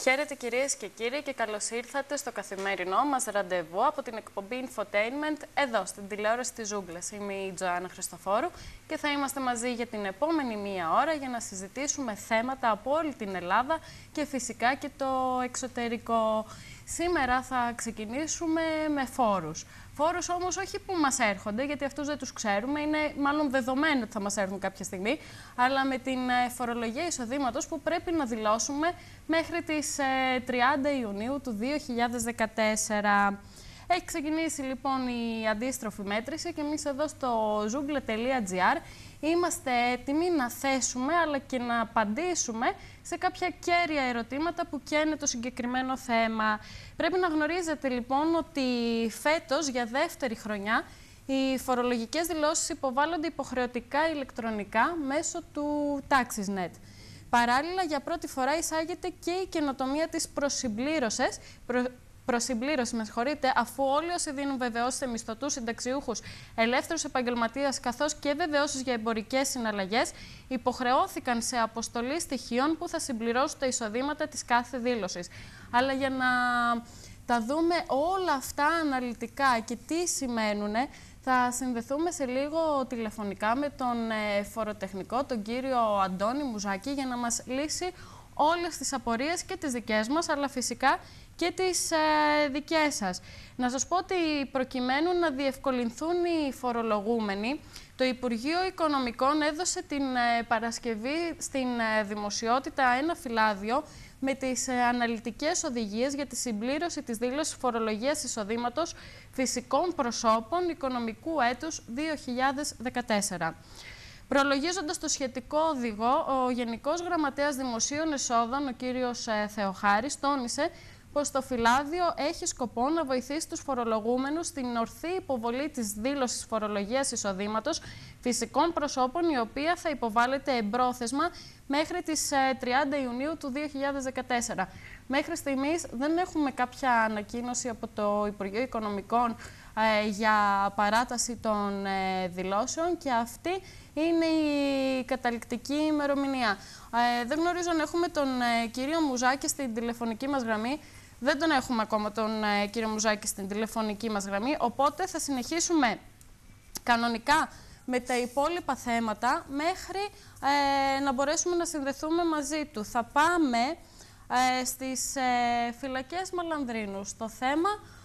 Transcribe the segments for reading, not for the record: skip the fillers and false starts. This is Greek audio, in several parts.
Χαίρετε κυρίες και κύριοι και καλώς ήρθατε στο καθημερινό μας ραντεβού από την εκπομπή Infotainment εδώ στην τηλεόραση της Ζούγκλας. Είμαι η Τζοάννα Χριστοφόρου και θα είμαστε μαζί για την επόμενη μία ώρα για να συζητήσουμε θέματα από όλη την Ελλάδα και φυσικά και το εξωτερικό. Σήμερα θα ξεκινήσουμε με φόρους. Φόρους όμως όχι που μας έρχονται, γιατί αυτούς δεν τους ξέρουμε, είναι μάλλον δεδομένο ότι θα μας έρθουν κάποια στιγμή, αλλά με την φορολογία εισοδήματος που πρέπει να δηλώσουμε μέχρι τις 30 Ιουνίου του 2014. Έχει ξεκινήσει λοιπόν η αντίστροφη μέτρηση και εμείς εδώ στο zoogle.gr είμαστε έτοιμοι να θέσουμε αλλά και να απαντήσουμε σε κάποια κέρια ερωτήματα που καίνε το συγκεκριμένο θέμα. Πρέπει να γνωρίζετε λοιπόν ότι φέτος για δεύτερη χρονιά οι φορολογικές δηλώσεις υποβάλλονται υποχρεωτικά ηλεκτρονικά μέσω του TaxisNet. Παράλληλα, για πρώτη φορά εισάγεται και η καινοτομία της προσυμπλήρωση, αφού όλοι όσοι δίνουν βεβαιώσεις σε μισθωτούς, συνταξιούχους, ελεύθερους επαγγελματίες καθώς και βεβαιώσεις για εμπορικές συναλλαγές υποχρεώθηκαν σε αποστολή στοιχείων που θα συμπληρώσουν τα εισοδήματα της κάθε δήλωσης. Αλλά για να τα δούμε όλα αυτά αναλυτικά και τι σημαίνουν, θα συνδεθούμε σε λίγο τηλεφωνικά με τον φοροτεχνικό, τον κύριο Αντώνη Μουζάκη, για να μας λύσει όλες τις απορίες και τις δικές μας, αλλά φυσικά και τις δικές σας. Να σας πω ότι προκειμένου να διευκολυνθούν οι φορολογούμενοι, το Υπουργείο Οικονομικών έδωσε την Παρασκευή στην δημοσιότητα ένα φυλάδιο με τις αναλυτικές οδηγίες για τη συμπλήρωση της δήλωσης φορολογίας εισοδήματος φυσικών προσώπων οικονομικού έτους 2014. Προλογίζοντας το σχετικό οδηγό, ο Γενικός Γραμματέας Δημοσίων Εσόδων, ο κύριος Θεοχάρης, τόνισε πως το φυλάδιο έχει σκοπό να βοηθήσει τους φορολογούμενους στην ορθή υποβολή της δήλωσης φορολογίας εισοδήματος φυσικών προσώπων, η οποία θα υποβάλλεται εμπρόθεσμα μέχρι τις 30 Ιουνίου του 2014. Μέχρι στιγμής δεν έχουμε κάποια ανακοίνωση από το Υπουργείο Οικονομικών για παράταση των δηλώσεων και αυτή είναι η καταληκτική ημερομηνία. Δεν γνωρίζω αν έχουμε τον κύριο Μουζάκη στην τηλεφωνική μας γραμμή. Δεν τον έχουμε ακόμα τον κύριο Μουζάκη στην τηλεφωνική μας γραμμή, οπότε θα συνεχίσουμε κανονικά με τα υπόλοιπα θέματα μέχρι να μπορέσουμε να συνδεθούμε μαζί του. Θα πάμε στις φυλακές Μαλανδρίνου, στο θέμα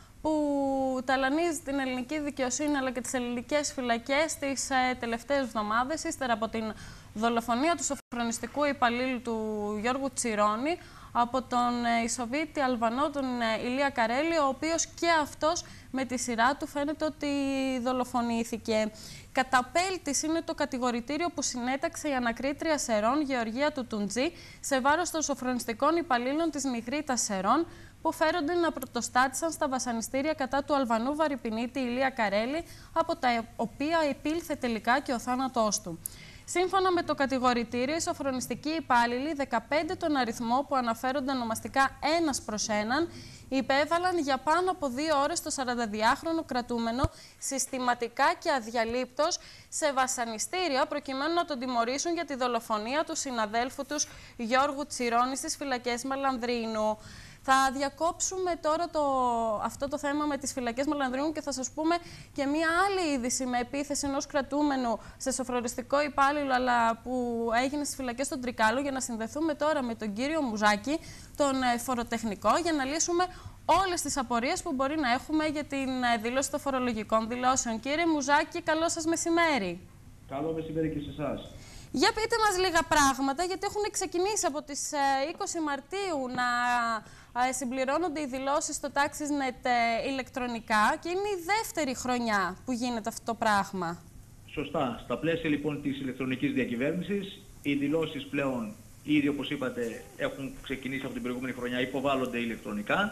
που ταλανίζει την ελληνική δικαιοσύνη αλλά και τις ελληνικές φυλακές τις τελευταίες εβδομάδες, ύστερα από την δολοφονία του σοφρονιστικού υπαλλήλου του Γιώργου Τσιρόνη από τον Ισοβίτη Αλβανό, τον Ηλία Καρέλη, ο οποίος και αυτός με τη σειρά του φαίνεται ότι δολοφονήθηκε. Καταπέλτης είναι το κατηγορητήριο που συνέταξε η ανακρίτρια Σερών Γεωργία του Τουντζή σε βάρος των σοφρονιστικών υπαλλήλων της Μιγρίτας Σερών, που φέρονται να πρωτοστάτησαν στα βασανιστήρια κατά του Αλβανού βαρυπινίτη Ηλία Καρέλη, από τα οποία επήλθε τελικά και ο θάνατός του. Σύμφωνα με το κατηγορητήριο, οι σοφρονιστικοί υπάλληλοι, 15 τον αριθμό που αναφέρονται ονομαστικά ένας προς έναν, υπέβαλαν για πάνω από 2 ώρες το 42χρονο κρατούμενο συστηματικά και αδιαλείπτως σε βασανιστήρια, προκειμένου να τον τιμωρήσουν για τη δολοφονία του συναδέλφου τους Γιώργου Τσιρόνη στις φυλακές Μαλανδρίνου. Θα διακόψουμε τώρα αυτό το θέμα με τις φυλακές Μαλανδρίνου και θα σας πούμε και μία άλλη είδηση με επίθεση ενός κρατούμενου σε σοφρονιστικό υπάλληλο, αλλά που έγινε στις φυλακές των Τρικάλου, για να συνδεθούμε τώρα με τον κύριο Μουζάκη, τον φοροτεχνικό, για να λύσουμε όλες τις απορίες που μπορεί να έχουμε για την δήλωση των φορολογικών δηλώσεων. Κύριε Μουζάκη, καλό σας μεσημέρι. Καλό μεσημέρι και σε εσάς. Για πείτε μας λίγα πράγματα, γιατί έχουν ξεκινήσει από τις 20 Μαρτίου να συμπληρώνονται οι δηλώσεις στο TaxisNet ηλεκτρονικά και είναι η δεύτερη χρονιά που γίνεται αυτό το πράγμα. Σωστά. Στα πλαίσια λοιπόν της ηλεκτρονικής διακυβέρνησης, οι δηλώσεις πλέον ήδη, όπως είπατε, έχουν ξεκινήσει από την προηγούμενη χρονιά, υποβάλλονται ηλεκτρονικά.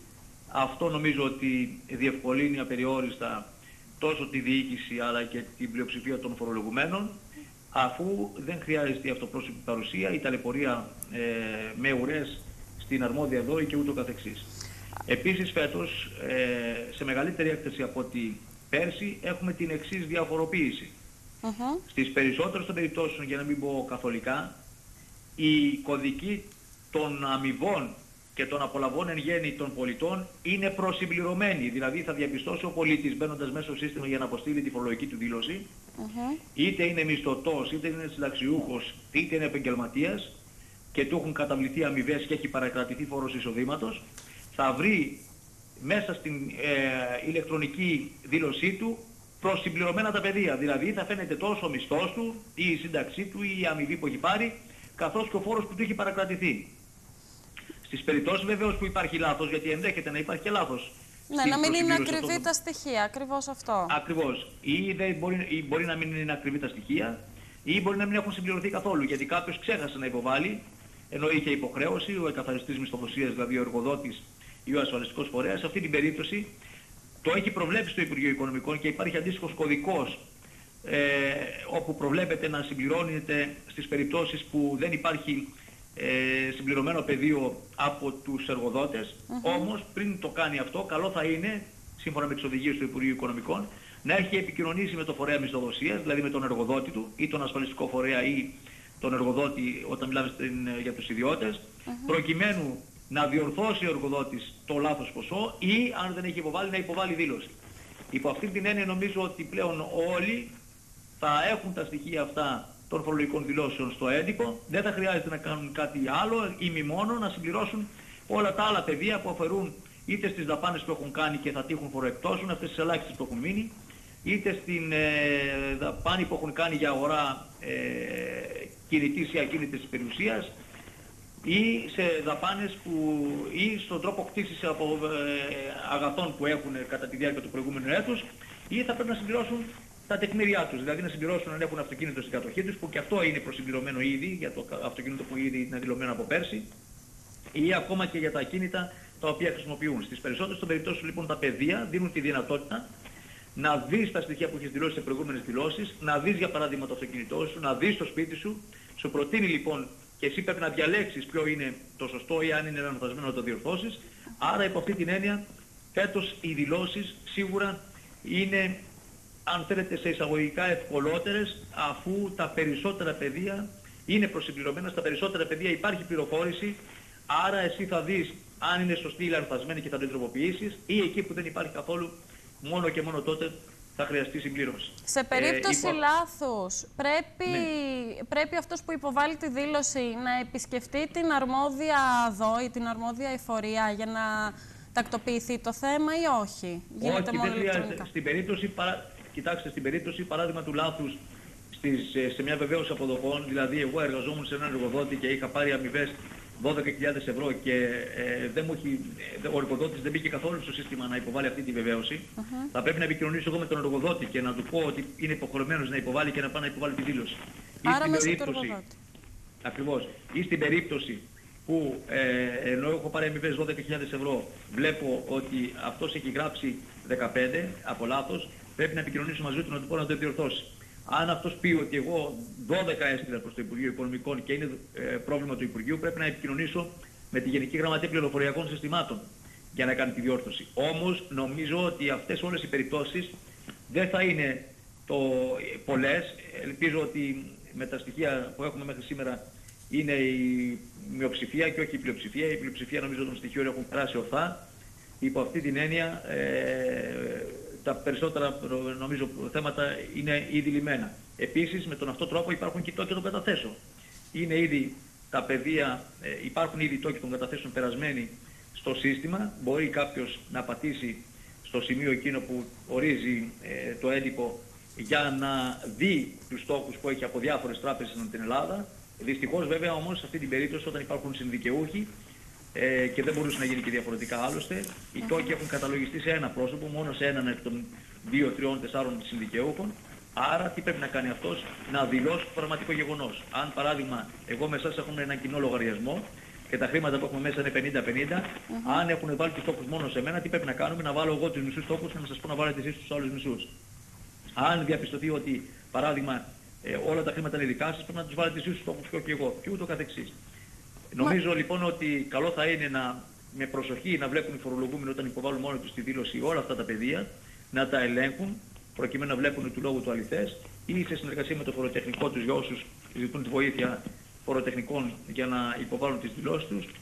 Αυτό νομίζω ότι διευκολύνει απεριόριστα τόσο τη διοίκηση αλλά και την πλειοψηφία των φορολογουμένων, αφού δεν χρειάζεται η αυτοπρόσωπη παρουσία ή ταλαιπωρία με ουρές στην αρμόδια δόρη και ούτω καθεξής. Επίσης φέτος, σε μεγαλύτερη έκθεση από ότι πέρσι, έχουμε την εξής διαφοροποίηση. Στις περισσότερες των περιπτώσεων, για να μην πω καθολικά, η κωδική των αμοιβών και των απολαβών εν γέννη των πολιτών είναι προσυμπληρωμένη. Δηλαδή θα διαπιστώσει ο πολίτης μπαίνοντας μέσα στο σύστημα για να αποστείλει τη φορολογική του δήλωση, είτε είναι μισθωτός, είτε είναι συνταξιούχος, είτε είναι επαγγελματίας και του έχουν καταβληθεί αμοιβές και έχει παρακρατηθεί φόρος εισοδήματος, θα βρει μέσα στην ηλεκτρονική δήλωσή του προσυμπληρωμένα τα πεδία. Δηλαδή θα φαίνεται τόσο ο μισθός του ή η σύνταξή του ή η αμοιβή που έχει πάρει, καθώς και ο φόρος που του έχει παρακρατηθεί. Στις περιπτώσεις βεβαίως που υπάρχει λάθος, γιατί ενδέχεται να υπάρχει και λάθος. Ναι, να μην είναι ακριβή τα στοιχεία, ακριβώς αυτό. Ακριβώς. Ή μπορεί να μην είναι ακριβή τα στοιχεία, ή μπορεί να μην έχουν συμπληρωθεί καθόλου, γιατί κάποιος ξέχασε να υποβάλει, ενώ είχε υποχρέωση, ο εκαθαριστής μισθοδοσίας, δηλαδή ο εργοδότης ή ο ασφαλιστικός φορέας. Σε αυτή την περίπτωση το έχει προβλέψει το Υπουργείο Οικονομικών και υπάρχει αντίστοιχος κωδικός όπου προβλέπεται να συμπληρώνεται στις περιπτώσεις που δεν υπάρχει συμπληρωμένο πεδίο από τους εργοδότες. Όμως πριν το κάνει αυτό, καλό θα είναι, σύμφωνα με τις οδηγίες του Υπουργείου Οικονομικών, να έχει επικοινωνήσει με το φορέα μισθοδοσίας, δηλαδή με τον εργοδότη του ή τον ασφαλιστικό φορέα ή τον εργοδότη όταν μιλάμε για τους ιδιώτες, προκειμένου να διορθώσει ο εργοδότης το λάθος ποσό ή αν δεν έχει υποβάλει να υποβάλει δήλωση. Υπό αυτή την έννοια νομίζω ότι πλέον όλοι θα έχουν τα στοιχεία αυτά των φορολογικών δηλώσεων στο έντυπο, δεν θα χρειάζεται να κάνουν κάτι άλλο ή μη μόνο να συμπληρώσουν όλα τα άλλα πεδία που αφορούν είτε στις δαπάνες που έχουν κάνει και θα τύχουν φοροεκτώσεων, αυτές τις ελάχιστες που έχουν μείνει, είτε στην δαπάνη που έχουν κάνει για αγορά κινητής ή ακίνητης περιουσίας, ή σε δαπάνες ή στον τρόπο κτήσης από αγαθών που έχουν κατά τη διάρκεια του προηγούμενου έτους, ή θα πρέπει να συμπληρώσουν τα τεκμήριά τους, δηλαδή να συμπληρώσουν αν έχουν αυτοκίνητο στην κατοχή τους, που και αυτό είναι προσυμπληρωμένο ήδη για το αυτοκίνητο που ήδη είναι δηλωμένο από πέρσι, ή ακόμα και για τα ακίνητα τα οποία χρησιμοποιούν. Στις περισσότερες των περιπτώσεων λοιπόν τα παιδεία δίνουν τη δυνατότητα να δεις τα στοιχεία που έχεις δηλώσει σε προηγούμενες δηλώσεις, να δεις για παράδειγμα το αυτοκίνητό σου, να δεις το σπίτι σου, σου προτείνει λοιπόν και εσύ πρέπει να διαλέξεις ποιο είναι το σωστό ή αν είναι λανθασμένο να το διορθώσεις. Άρα υπό αυτή την έννοια φέτος οι δηλώσεις σίγουρα είναι, αν θέλετε, σε εισαγωγικά ευκολότερες, αφού τα περισσότερα πεδία είναι προσυμπληρωμένα, στα περισσότερα πεδία υπάρχει πληροφόρηση, άρα εσύ θα δεις αν είναι σωστή ή λανθασμένη και θα την τροποποιήσεις, ή εκεί που δεν υπάρχει καθόλου, μόνο και μόνο τότε θα χρειαστεί συμπλήρωση. Σε περίπτωση λάθους, πρέπει αυτός που υποβάλλει τη δήλωση να επισκεφτεί την αρμόδια ΔΟΗ, την αρμόδια εφορία, για να τακτοποιηθεί το θέμα ή όχι? Γίνεται όχι, μόνο δεν ηλεκτρονικά? στην περίπτωση, κοιτάξτε, στην περίπτωση παράδειγμα του λάθους σε μια βεβαίωση αποδοχών, δηλαδή εγώ εργαζόμουν σε έναν εργοδότη και είχα πάρει αμοιβές 12.000 ευρώ και ο εργοδότης δεν μπήκε καθόλου στο σύστημα να υποβάλει αυτή τη βεβαίωση, θα πρέπει να επικοινωνήσω εγώ με τον εργοδότη και να του πω ότι είναι υποχρεωμένος να υποβάλει και να πάει να υποβάλει τη δήλωση. Άρα μέσα του εργοδότη. Ακριβώς. Ή στην περίπτωση που ενώ έχω πάρει αμοιβές 12.000 ευρώ, βλέπω ότι αυτός έχει γράψει 15 από λάθος, πρέπει να επικοινωνήσω μαζί του να του πω να το διορθώσει. Αν αυτός πει ότι εγώ 12 έστειλα προς το Υπουργείο Οικονομικών και είναι πρόβλημα του Υπουργείου, πρέπει να επικοινωνήσω με τη Γενική Γραμματεία Πληροφοριακών Συστημάτων για να κάνει τη διόρθωση. Όμως νομίζω ότι αυτές όλες οι περιπτώσεις δεν θα είναι πολλές. Ελπίζω ότι με τα στοιχεία που έχουμε μέχρι σήμερα είναι η μειοψηφία και όχι η πλειοψηφία. Η πλειοψηφία νομίζω των στοιχείων έχουν περάσει ορθά. Υπό αυτή την έννοια τα περισσότερα νομίζω θέματα είναι ήδη λυμμένα. Επίσης με τον αυτό τρόπο υπάρχουν και οι τόκοι των καταθέσεων. Είναι ήδη τα πεδία, υπάρχουν ήδη τόκοι των καταθέσεων περασμένοι στο σύστημα. Μπορεί κάποιος να πατήσει στο σημείο εκείνο που ορίζει το έντυπο για να δει τους τόκους που έχει από διάφορες τράπεζες στην Ελλάδα. Δυστυχώς βέβαια όμως σε αυτή την περίπτωση όταν υπάρχουν συνδικαιούχοι και δεν μπορούσε να γίνει και διαφορετικά άλλωστε, οι τόκοι έχουν καταλογιστεί σε ένα πρόσωπο, μόνο σε έναν εκ των 2, 3, 4 συνδικαιούχων. Άρα τι πρέπει να κάνει αυτός? Να δηλώσει το πραγματικό γεγονός. Αν παράδειγμα εγώ με εσάς έχουμε έναν κοινό λογαριασμό και τα χρήματα που έχουμε μέσα είναι 50-50, αν έχουν βάλει τους τόκους μόνο σε μένα, τι πρέπει να κάνουμε? Να βάλω εγώ τους μισούς τόκους και να σας πω να βάλετε εσείς τους άλλους μισούς. Αν διαπιστωθεί ότι παράδειγμα όλα τα χρήματα είναι δικά σας, πρέπει να τους βάλετε εσείς τους τόκους και όχι εγώ, και ούτω καθεξής. Νομίζω λοιπόν ότι καλό θα είναι με προσοχή να βλέπουν οι φορολογούμενοι όταν υποβάλλουν μόνοι τους τη δήλωση όλα αυτά τα πεδία, να τα ελέγχουν προκειμένου να βλέπουν του λόγου του αληθές, ή σε συνεργασία με το φοροτεχνικό τους για όσους ζητούν τη βοήθεια φοροτεχνικών για να υποβάλουν τις δηλώσεις τους,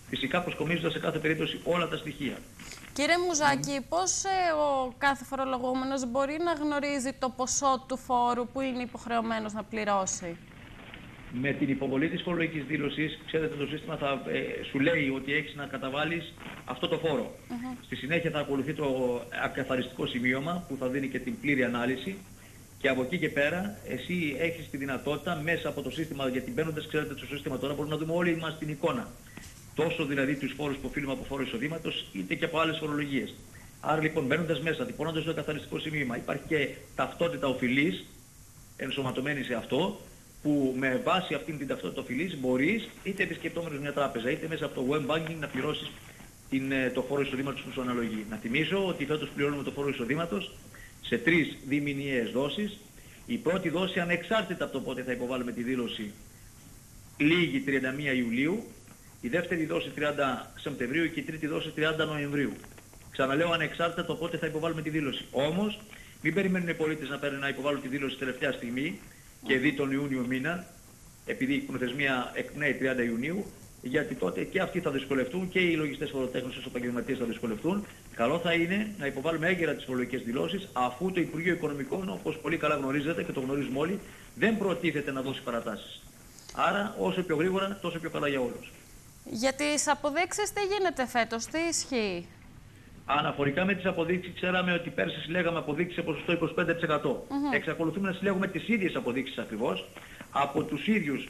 φυσικά προσκομίζοντας σε κάθε περίπτωση όλα τα στοιχεία. Κύριε Μουζάκη, πώς ο κάθε φορολογούμενος μπορεί να γνωρίζει το ποσό του φόρου που είναι υποχρεωμένος να πληρώσει? Με την υποβολή της φορολογικής δήλωσης, ξέρετε, το σύστημα θα σου λέει ότι έχεις να καταβάλεις αυτό το φόρο. Στη συνέχεια θα ακολουθεί το ακαθαριστικό σημείωμα που θα δίνει και την πλήρη ανάλυση και από εκεί και πέρα εσύ έχεις τη δυνατότητα μέσα από το σύστημα, γιατί μπαίνοντας, ξέρετε, στο σύστημα τώρα μπορούμε να δούμε όλοι μας την εικόνα. Τόσο δηλαδή τους φόρους που οφείλουμε από φόρο εισοδήματος είτε και από άλλες φορολογίες. Άρα λοιπόν μπαίνοντας μέσα, τυπώνοντας το ακαθαριστικό σημείωμα, υπάρχει και ταυτότητα οφειλής ενσωματωμένη σε αυτό, που με βάση αυτήν την ταυτότητα οφειλής μπορείς είτε επισκεπτόμενος μια τράπεζα είτε μέσα από το web banking να πληρώσεις το φόρο εισοδήματος που σου αναλογεί. Να θυμίσω ότι φέτος πληρώνουμε το φόρο εισοδήματος σε 3 διμηνιαίες δόσεις. Η πρώτη δόση, ανεξάρτητα από το πότε θα υποβάλουμε τη δήλωση, λήγει 31 Ιουλίου, η δεύτερη δόση 30 Σεπτεμβρίου και η τρίτη δόση 30 Νοεμβρίου. Ξαναλέω, ανεξάρτητα από το πότε θα υποβάλουμε τη δήλωση. Όμως μην περιμένουν οι πολίτες να υποβάλουν τη δήλωση τελευταία στιγμή και δει τον Ιούνιο μήνα, επειδή η προθεσμία εκπνέει 30 Ιουνίου, γιατί τότε και αυτοί θα δυσκολευτούν και οι λογιστές φοροτέχνες ως επαγγελματίες θα δυσκολευτούν. Καλό θα είναι να υποβάλουμε έγκαιρα τις φορολογικές δηλώσεις, αφού το Υπουργείο Οικονομικών, όπως πολύ καλά γνωρίζετε και το γνωρίζουμε όλοι, δεν προτίθεται να δώσει παρατάσεις. Άρα όσο πιο γρήγορα, τόσο πιο καλά για όλους. Για τις αποδείξεις τι γίνεται φέτος, τι ισχύει? Αναφορικά με τις αποδείξεις, ξέραμε ότι πέρσι συλλέγαμε αποδείξεις σε ποσοστό 25%. Εξακολουθούμε να συλλέγουμε τις ίδιες αποδείξεις ακριβώς από τους ίδιους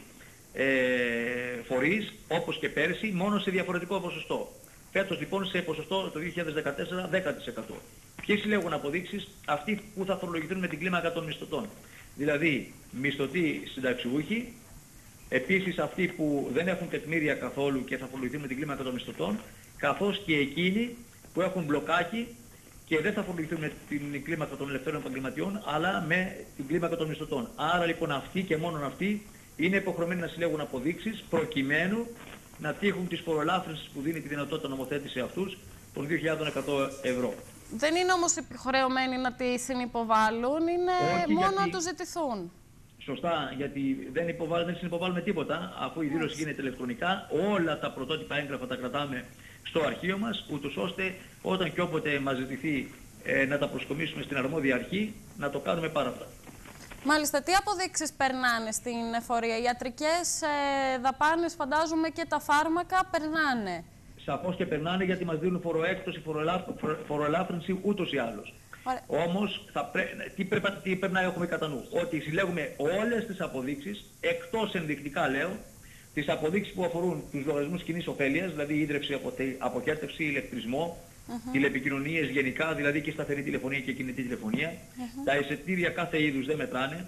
φορείς, όπως και πέρσι, μόνο σε διαφορετικό ποσοστό. Φέτος λοιπόν σε ποσοστό το 2014 10%. Ποιοι συλλέγουν αποδείξεις? Αυτοί που θα φορολογηθούν με την κλίμακα των μισθωτών. Δηλαδή μισθωτοί συνταξιούχοι, επίσης αυτοί που δεν έχουν τεκμήρια καθόλου και θα φορολογηθούν με την κλίμακα των μισθωτών, καθώς και εκείνοι που έχουν μπλοκάκι και δεν θα φορολογηθούν με την κλίμακα των ελευθέρων επαγγελματιών, αλλά με την κλίμακα των μισθωτών. Άρα λοιπόν αυτοί και μόνον αυτοί είναι υποχρεωμένοι να συλλέγουν αποδείξεις προκειμένου να τύχουν τις φορολάφρυνσης που δίνει τη δυνατότητα νομοθέτηση σε αυτούς των 2.100 ευρώ. Δεν είναι όμως υποχρεωμένοι να τη συνυποβάλλουν, είναι μόνο να τους ζητηθούν. Σωστά, γιατί δεν συνυποβάλλουμε τίποτα, αφού η δήλωση γίνεται ηλεκτρονικά. Όλα τα πρωτότυπα έγγραφα τα κρατάμε στο αρχείο μας, ούτως ώστε όταν και όποτε μας ζητηθεί να τα προσκομίσουμε στην αρμόδια αρχή, να το κάνουμε πάρα αυτά. Μάλιστα, τι αποδείξεις περνάνε στην εφορία? Ιατρικές δαπάνες, φαντάζομαι, και τα φάρμακα περνάνε. Σαφώς και περνάνε, γιατί μας δίνουν φοροέκπτωση, φοροελάφρυνση ούτως ή άλλως. Όμως τι πρέπει να έχουμε κατά νου? Ότι συλλέγουμε όλες τις αποδείξεις, εκτός ενδεικτικά λέω, τις αποδείξεις που αφορούν τους λογαριασμούς κοινής ωφέλειας, δηλαδή ίδρυυση, αποχέτευση, ηλεκτρισμό, τηλεπικοινωνίες γενικά, δηλαδή και σταθερή τηλεφωνία και κινητή τηλεφωνία. Τα εισιτήρια κάθε είδους δεν μετράνε.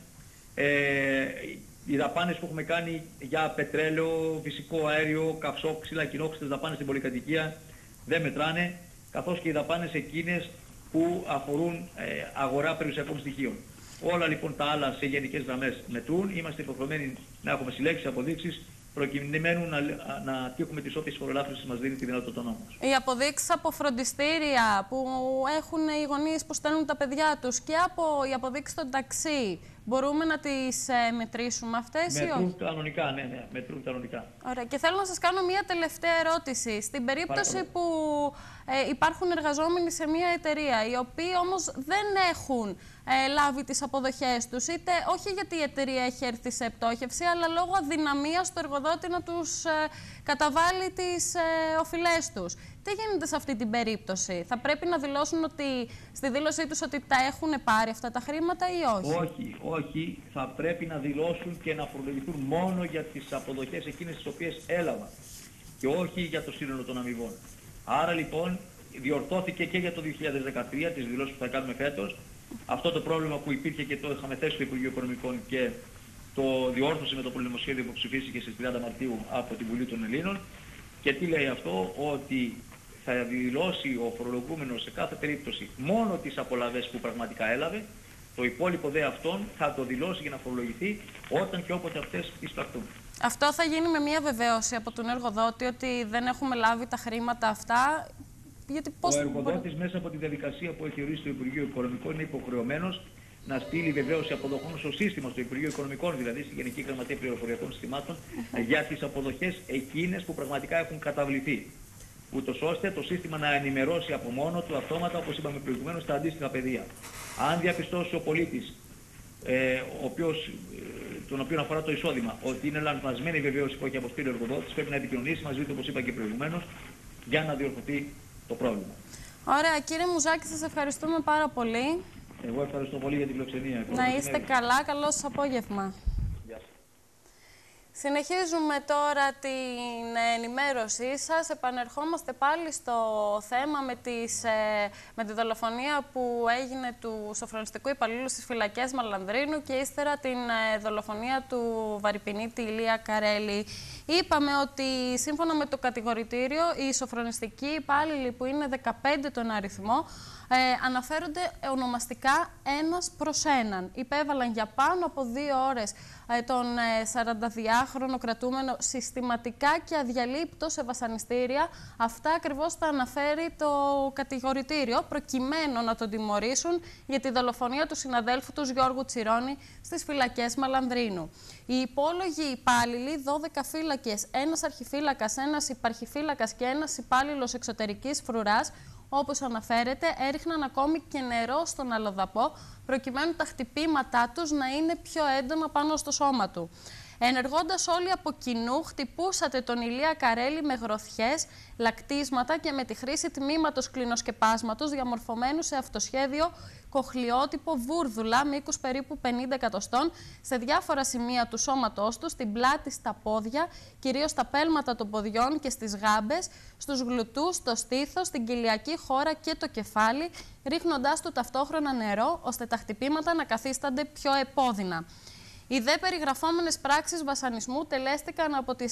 Οι δαπάνες που έχουμε κάνει για πετρέλαιο, φυσικό αέριο, καυσό, ξύλα, κοινόχρηστες δαπάνες στην πολυκατοικία δεν μετράνε, καθώς και οι δαπάνες εκείνες που αφορούν αγορά περιουσιακών στοιχείων. Όλα λοιπόν τα άλλα σε γενικές γραμμές μετρούν. Είμαστε υποχρεωμένοι να έχουμε συλλέξει αποδείξεις προκειμένου να τύχουμε τις όποιες φορολάφρυνσεις μας δίνει τη δυνατότητα ο νόμος. Οι αποδείξεις από φροντιστήρια που έχουν οι γονείς που στέλνουν τα παιδιά τους και από οι αποδείξεις των ταξί, μπορούμε να τις μετρήσουμε αυτές ή όχι? Μετρούν κανονικά, ναι, μετρούν κανονικά. Ωραία. Και θέλω να σας κάνω μία τελευταία ερώτηση. Στην περίπτωση που υπάρχουν εργαζόμενοι σε μία εταιρεία, οι οποίοι όμως δεν έχουν λάβει τις αποδοχές τους, είτε όχι γιατί η εταιρεία έχει έρθει σε πτώχευση, αλλά λόγω αδυναμίας του εργοδότη να τους καταβάλει τις οφειλές τους. Τι γίνεται σε αυτή την περίπτωση? Θα πρέπει να δηλώσουν στη δήλωσή τους ότι τα έχουν πάρει αυτά τα χρήματα ή όχι? Όχι. Θα πρέπει να δηλώσουν και να φορολογηθούν μόνο για τις αποδοχές εκείνες τις οποίες έλαβαν και όχι για το σύνολο των αμοιβών. Άρα λοιπόν διορθώθηκε και για το 2013, τις δηλώσεις που θα κάνουμε φέτος, αυτό το πρόβλημα που υπήρχε και το είχαμε θέσει στο Υπουργείο Οικονομικών και το διόρθωσε με το πολυνομοσχέδιο που ψηφίστηκε στις 30 Μαρτίου από την Βουλή των Ελλήνων. Και τι λέει αυτό? Ότι θα δηλώσει ο φορολογούμενος σε κάθε περίπτωση μόνο τις απολαβές που πραγματικά έλαβε, το υπόλοιπο δε αυτόν θα το δηλώσει για να φορολογηθεί όταν και όποτε αυτές εισπραχτούν. Αυτό θα γίνει με μία βεβαίωση από τον εργοδότη ότι δεν έχουμε λάβει τα χρήματα αυτά? Γιατί ο εργοδότης μέσα από τη διαδικασία που έχει ορίσει το Υπουργείο Οικονομικών είναι υποχρεωμένος να στείλει βεβαίωση αποδοχών στο σύστημα, στο Υπουργείο Οικονομικών, δηλαδή στη Γενική Γραμματεία Πληροφοριακών Συστημάτων, για τις αποδοχές εκείνες που πραγματικά έχουν καταβληθεί. Ούτως ώστε το σύστημα να ενημερώσει από μόνο του αυτόματα, όπως είπαμε προηγουμένως, στα αντίστοιχα πεδία. Αν διαπιστώσει ο πολίτης, τον οποίο αφορά το εισόδημα, ότι είναι λανθασμένη η βεβαίωση που έχει αποστείλει ο εργοδότης, πρέπει να επικοινωνήσει μαζί του, όπως είπα και προηγουμένως, για να διορθωθεί το πρόβλημα. Ωραία, κύριε Μουζάκη, σας ευχαριστούμε πάρα πολύ. Εγώ ευχαριστώ πολύ για την φιλοξενία. Να είστε καλά, καλό σας απόγευμα. Συνεχίζουμε τώρα την ενημέρωσή σας. Επανερχόμαστε πάλι στο θέμα με τη δολοφονία που έγινε του σοφρονιστικού υπαλλήλου στις φυλακές Μαλανδρίνου και ύστερα την δολοφονία του βαρυπινίτη Ηλία Καρέλη. Είπαμε ότι σύμφωνα με το κατηγορητήριο οι σοφρονιστικοί υπάλληλοι, που είναι 15 τον αριθμό, αναφέρονται ονομαστικά ένας προς έναν. Υπέβαλαν για πάνω από 2 ώρες τον 42χρονο κρατούμενο συστηματικά και αδιαλείπτο σε βασανιστήρια. Αυτά ακριβώς τα αναφέρει το κατηγορητήριο, προκειμένου να τον τιμωρήσουν για τη δολοφονία του συναδέλφου του Γιώργου Τσιρόνη στις φυλακές Μαλανδρίνου. Οι υπόλογοι υπάλληλοι, 12 φύλακες, ένας αρχιφύλακας, ένας υπαρχιφύλακας και ένας υπάλληλος εξωτερικής φρουράς, όπως αναφέρεται, έριχναν ακόμη και νερό στον αλλοδαπό, προκειμένου τα χτυπήματά τους να είναι πιο έντονα πάνω στο σώμα του. Ενεργώντας όλοι από κοινού, χτυπούσατε τον Ηλία Καρέλη με γροθιές, λακτίσματα και με τη χρήση τμήματος κλινοσκεπάσματος διαμορφωμένου σε αυτοσχέδιο κοχλιότυπο βούρδουλα μήκους περίπου 50 εκατοστών σε διάφορα σημεία του σώματός του, στην πλάτη, στα πόδια, κυρίως στα πέλματα των ποδιών και στις γάμπες, στους γλουτούς, στο στήθος, στην κοιλιακή χώρα και το κεφάλι, ρίχνοντάς του ταυτόχρονα νερό, ώστε τα χτυπήματα να καθίστανται πιο επώδυνα. Οι δε περιγραφόμενες πράξεις βασανισμού τελέστηκαν από τις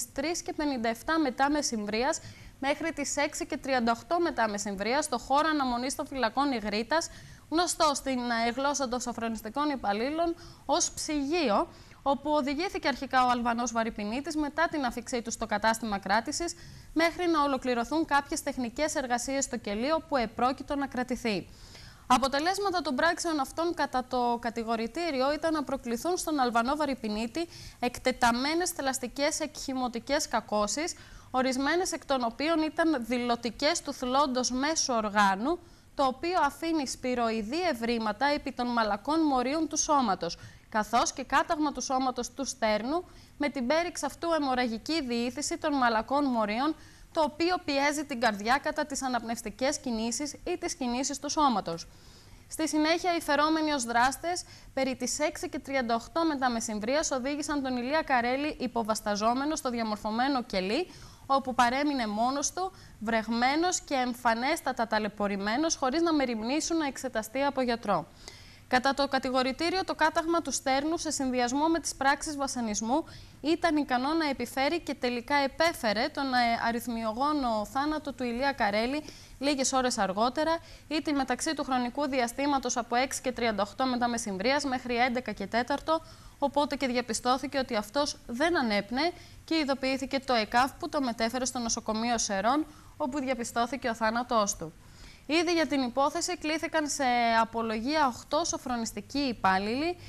3:57 μετά μεσημβρίας μέχρι τις 6:38 μετά μεσημβρίας στο χώρο αναμονής των φυλακών Ιγρήτας, γνωστό στην γλώσσα των σοφρονιστικών υπαλλήλων ως ψυγείο, όπου οδηγήθηκε αρχικά ο Αλβανός βαρυπινίτης μετά την αφίξή του στο κατάστημα κράτησης, μέχρι να ολοκληρωθούν κάποιες τεχνικές εργασίες στο κελείο που επρόκειτο να κρατηθεί. Αποτελέσματα των πράξεων αυτών κατά το κατηγορητήριο ήταν να προκληθούν στον Αλβανό βαρυπινίτη εκτεταμένες θελαστικές εκχημωτικές κακώσεις, ορισμένες εκ των οποίων ήταν δηλωτικές του θλόντος μέσου οργάνου, το οποίο αφήνει σπυροειδή ευρήματα επί των μαλακών μορίων του σώματος, καθώς και κάταγμα του σώματος του στέρνου, με την πέριξ αυτού αιμορραγική διήθηση των μαλακών μορίων, το οποίο πιέζει την καρδιά κατά τις αναπνευστικές κινήσεις ή τις κινήσεις του σώματος. Στη συνέχεια, οι φερόμενοι ως δράστες, περί τις 6:38 μετά μεσημβρίας, οδήγησαν τον Ηλία Καρέλη υποβασταζόμενο στο διαμορφωμένο κελί, όπου παρέμεινε μόνος του, βρεγμένος και εμφανέστατα ταλαιπωρημένος, χωρίς να μεριμνήσουν να εξεταστεί από γιατρό. Κατά το κατηγορητήριο, το κάταγμα του στέρνου, σε συνδυασμό με τις πράξεις βασανισμού, ήταν ικανό να επιφέρει και τελικά επέφερε τον αριθμιογόνο θάνατο του Ηλία Καρέλη λίγες ώρες αργότερα, ήτι μεταξύ του χρονικού διαστήματος από 6:38 μετά μεσημβρίας μέχρι 11:04, οπότε και διαπιστώθηκε ότι αυτός δεν ανέπνεε και ειδοποιήθηκε το ΕΚΑΒ που το μετέφερε στο νοσοκομείο Σερών, όπου διαπιστώθηκε ο θάνατός του. Ήδη για την υπόθεση κλήθηκαν σε απολογία 8 σοφρονιστικοί υπάλληλοι,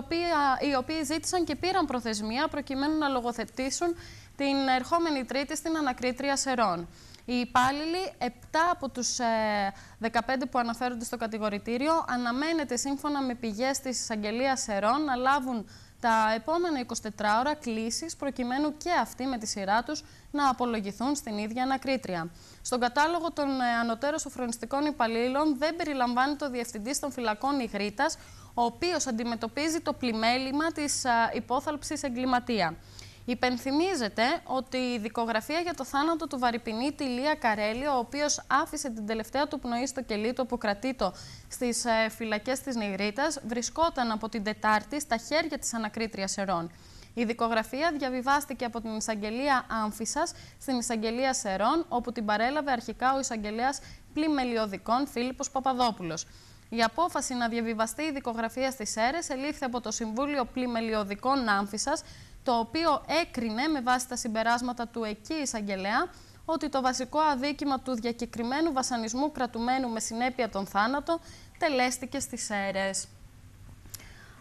οι οποίοι ζήτησαν και πήραν προθεσμία προκειμένου να λογοθετήσουν την ερχόμενη Τρίτη στην ανακρίτρια Σερών. Οι υπάλληλοι, 7 από τους 15 που αναφέρονται στο κατηγορητήριο, αναμένεται σύμφωνα με πηγές της εισαγγελίας Σερών να λάβουν τα επόμενα 24 ώρα κλήσεις, προκειμένου και αυτοί με τη σειρά τους να απολογηθούν στην ίδια ανακρίτρια. Στον κατάλογο των ανωτέρων σοφρονιστικών υπαλλήλων δεν περιλαμβάνεται ο διευθυντής των φυλακών Ιγρήτας, ο οποίος αντιμετωπίζει το πλημέλημα της υπόθαλψης εγκληματία. Υπενθυμίζεται ότι η δικογραφία για το θάνατο του βαρυπινίτη Ηλία Καρέλη, ο οποίος άφησε την τελευταία του πνοή στο κελί του αποκρατήτο στις φυλακές της Ιγρήτας, βρισκόταν από την Τετάρτη στα χέρια της ανακρίτριας Σερών. Η δικογραφία διαβιβάστηκε από την εισαγγελία Άμφισσας στην εισαγγελία Σερών, όπου την παρέλαβε αρχικά ο εισαγγελέας Πλημελιωδικών Φίλιππος Παπαδόπουλος. Η απόφαση να διαβιβαστεί η δικογραφία στις Σέρρες ελήφθη από το Συμβούλιο Πλημελιωδικών Άμφισσας, το οποίο έκρινε με βάση τα συμπεράσματα του εκεί εισαγγελέα ότι το βασικό αδίκημα του διακεκριμένου βασανισμού κρατουμένου με συνέπεια τον θάνατο τελέστηκε στις Σέρρες.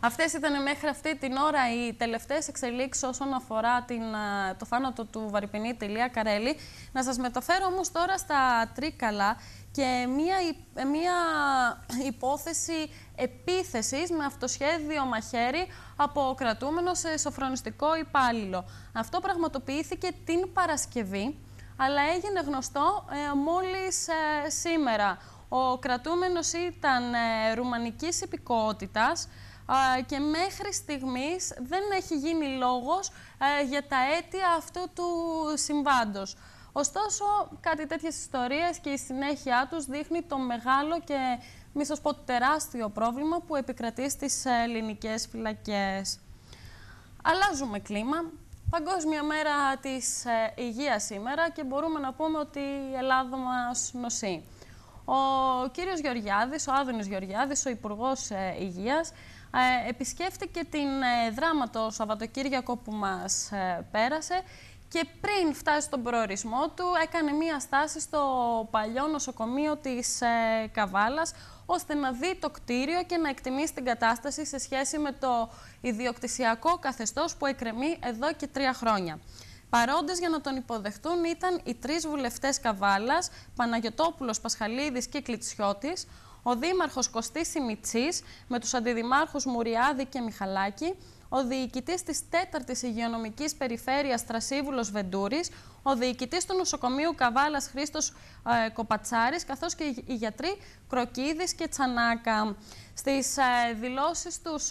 Αυτές ήταν μέχρι αυτή την ώρα οι τελευταίες εξελίξεις όσον αφορά το θάνατο του βαρυπενίτη Ηλία Καρέλη. Να σας μεταφέρω όμως τώρα στα Τρίκαλα και μία υπόθεση επίθεσης με αυτοσχέδιο μαχαίρι από κρατούμενο σε σοφρονιστικό υπάλληλο. Αυτό πραγματοποιήθηκε την Παρασκευή, αλλά έγινε γνωστό μόλις σήμερα. Ο κρατούμενος ήταν ρουμανικής υπηκότητας και μέχρι στιγμής δεν έχει γίνει λόγος για τα αίτια αυτού του συμβάντος. Ωστόσο, κάτι τέτοιες ιστορίες και η συνέχεια τους δείχνει το μεγάλο και μη σας πω τεράστιο πρόβλημα που επικρατεί στις ελληνικές φυλακές. Αλλάζουμε κλίμα. Παγκόσμια μέρα της υγείας σήμερα και μπορούμε να πούμε ότι η Ελλάδα μας νοσεί. Ο κύριος Γεωργιάδης, ο Άδωνης Γεωργιάδης, ο Υπουργός Υγείας, επισκέφτηκε την Δράμα το Σαββατοκύριακο που μας πέρασε και πριν φτάσει στον προορισμό του έκανε μία στάση στο παλιό νοσοκομείο της Καβάλας, ώστε να δει το κτίριο και να εκτιμήσει την κατάσταση σε σχέση με το ιδιοκτησιακό καθεστώς που εκκρεμεί εδώ και 3 χρόνια. Παρόντες για να τον υποδεχτούν ήταν οι 3 βουλευτές Καβάλας, Παναγιωτόπουλος, Πασχαλίδης και Κλιτσιώτης, ο δήμαρχος Κωστής Σιμιτσής με τους αντιδημάρχους Μουριάδη και Μιχαλάκη, ο διοικητής της 4ης Υγειονομικής Περιφέρειας Τρασίβουλος Βεντούρης, ο διοικητής του νοσοκομείου Καβάλας Χρήστος Κοπατσάρης, καθώς και οι γιατροί Κροκίδης και Τσανάκα. Στις δηλώσεις τους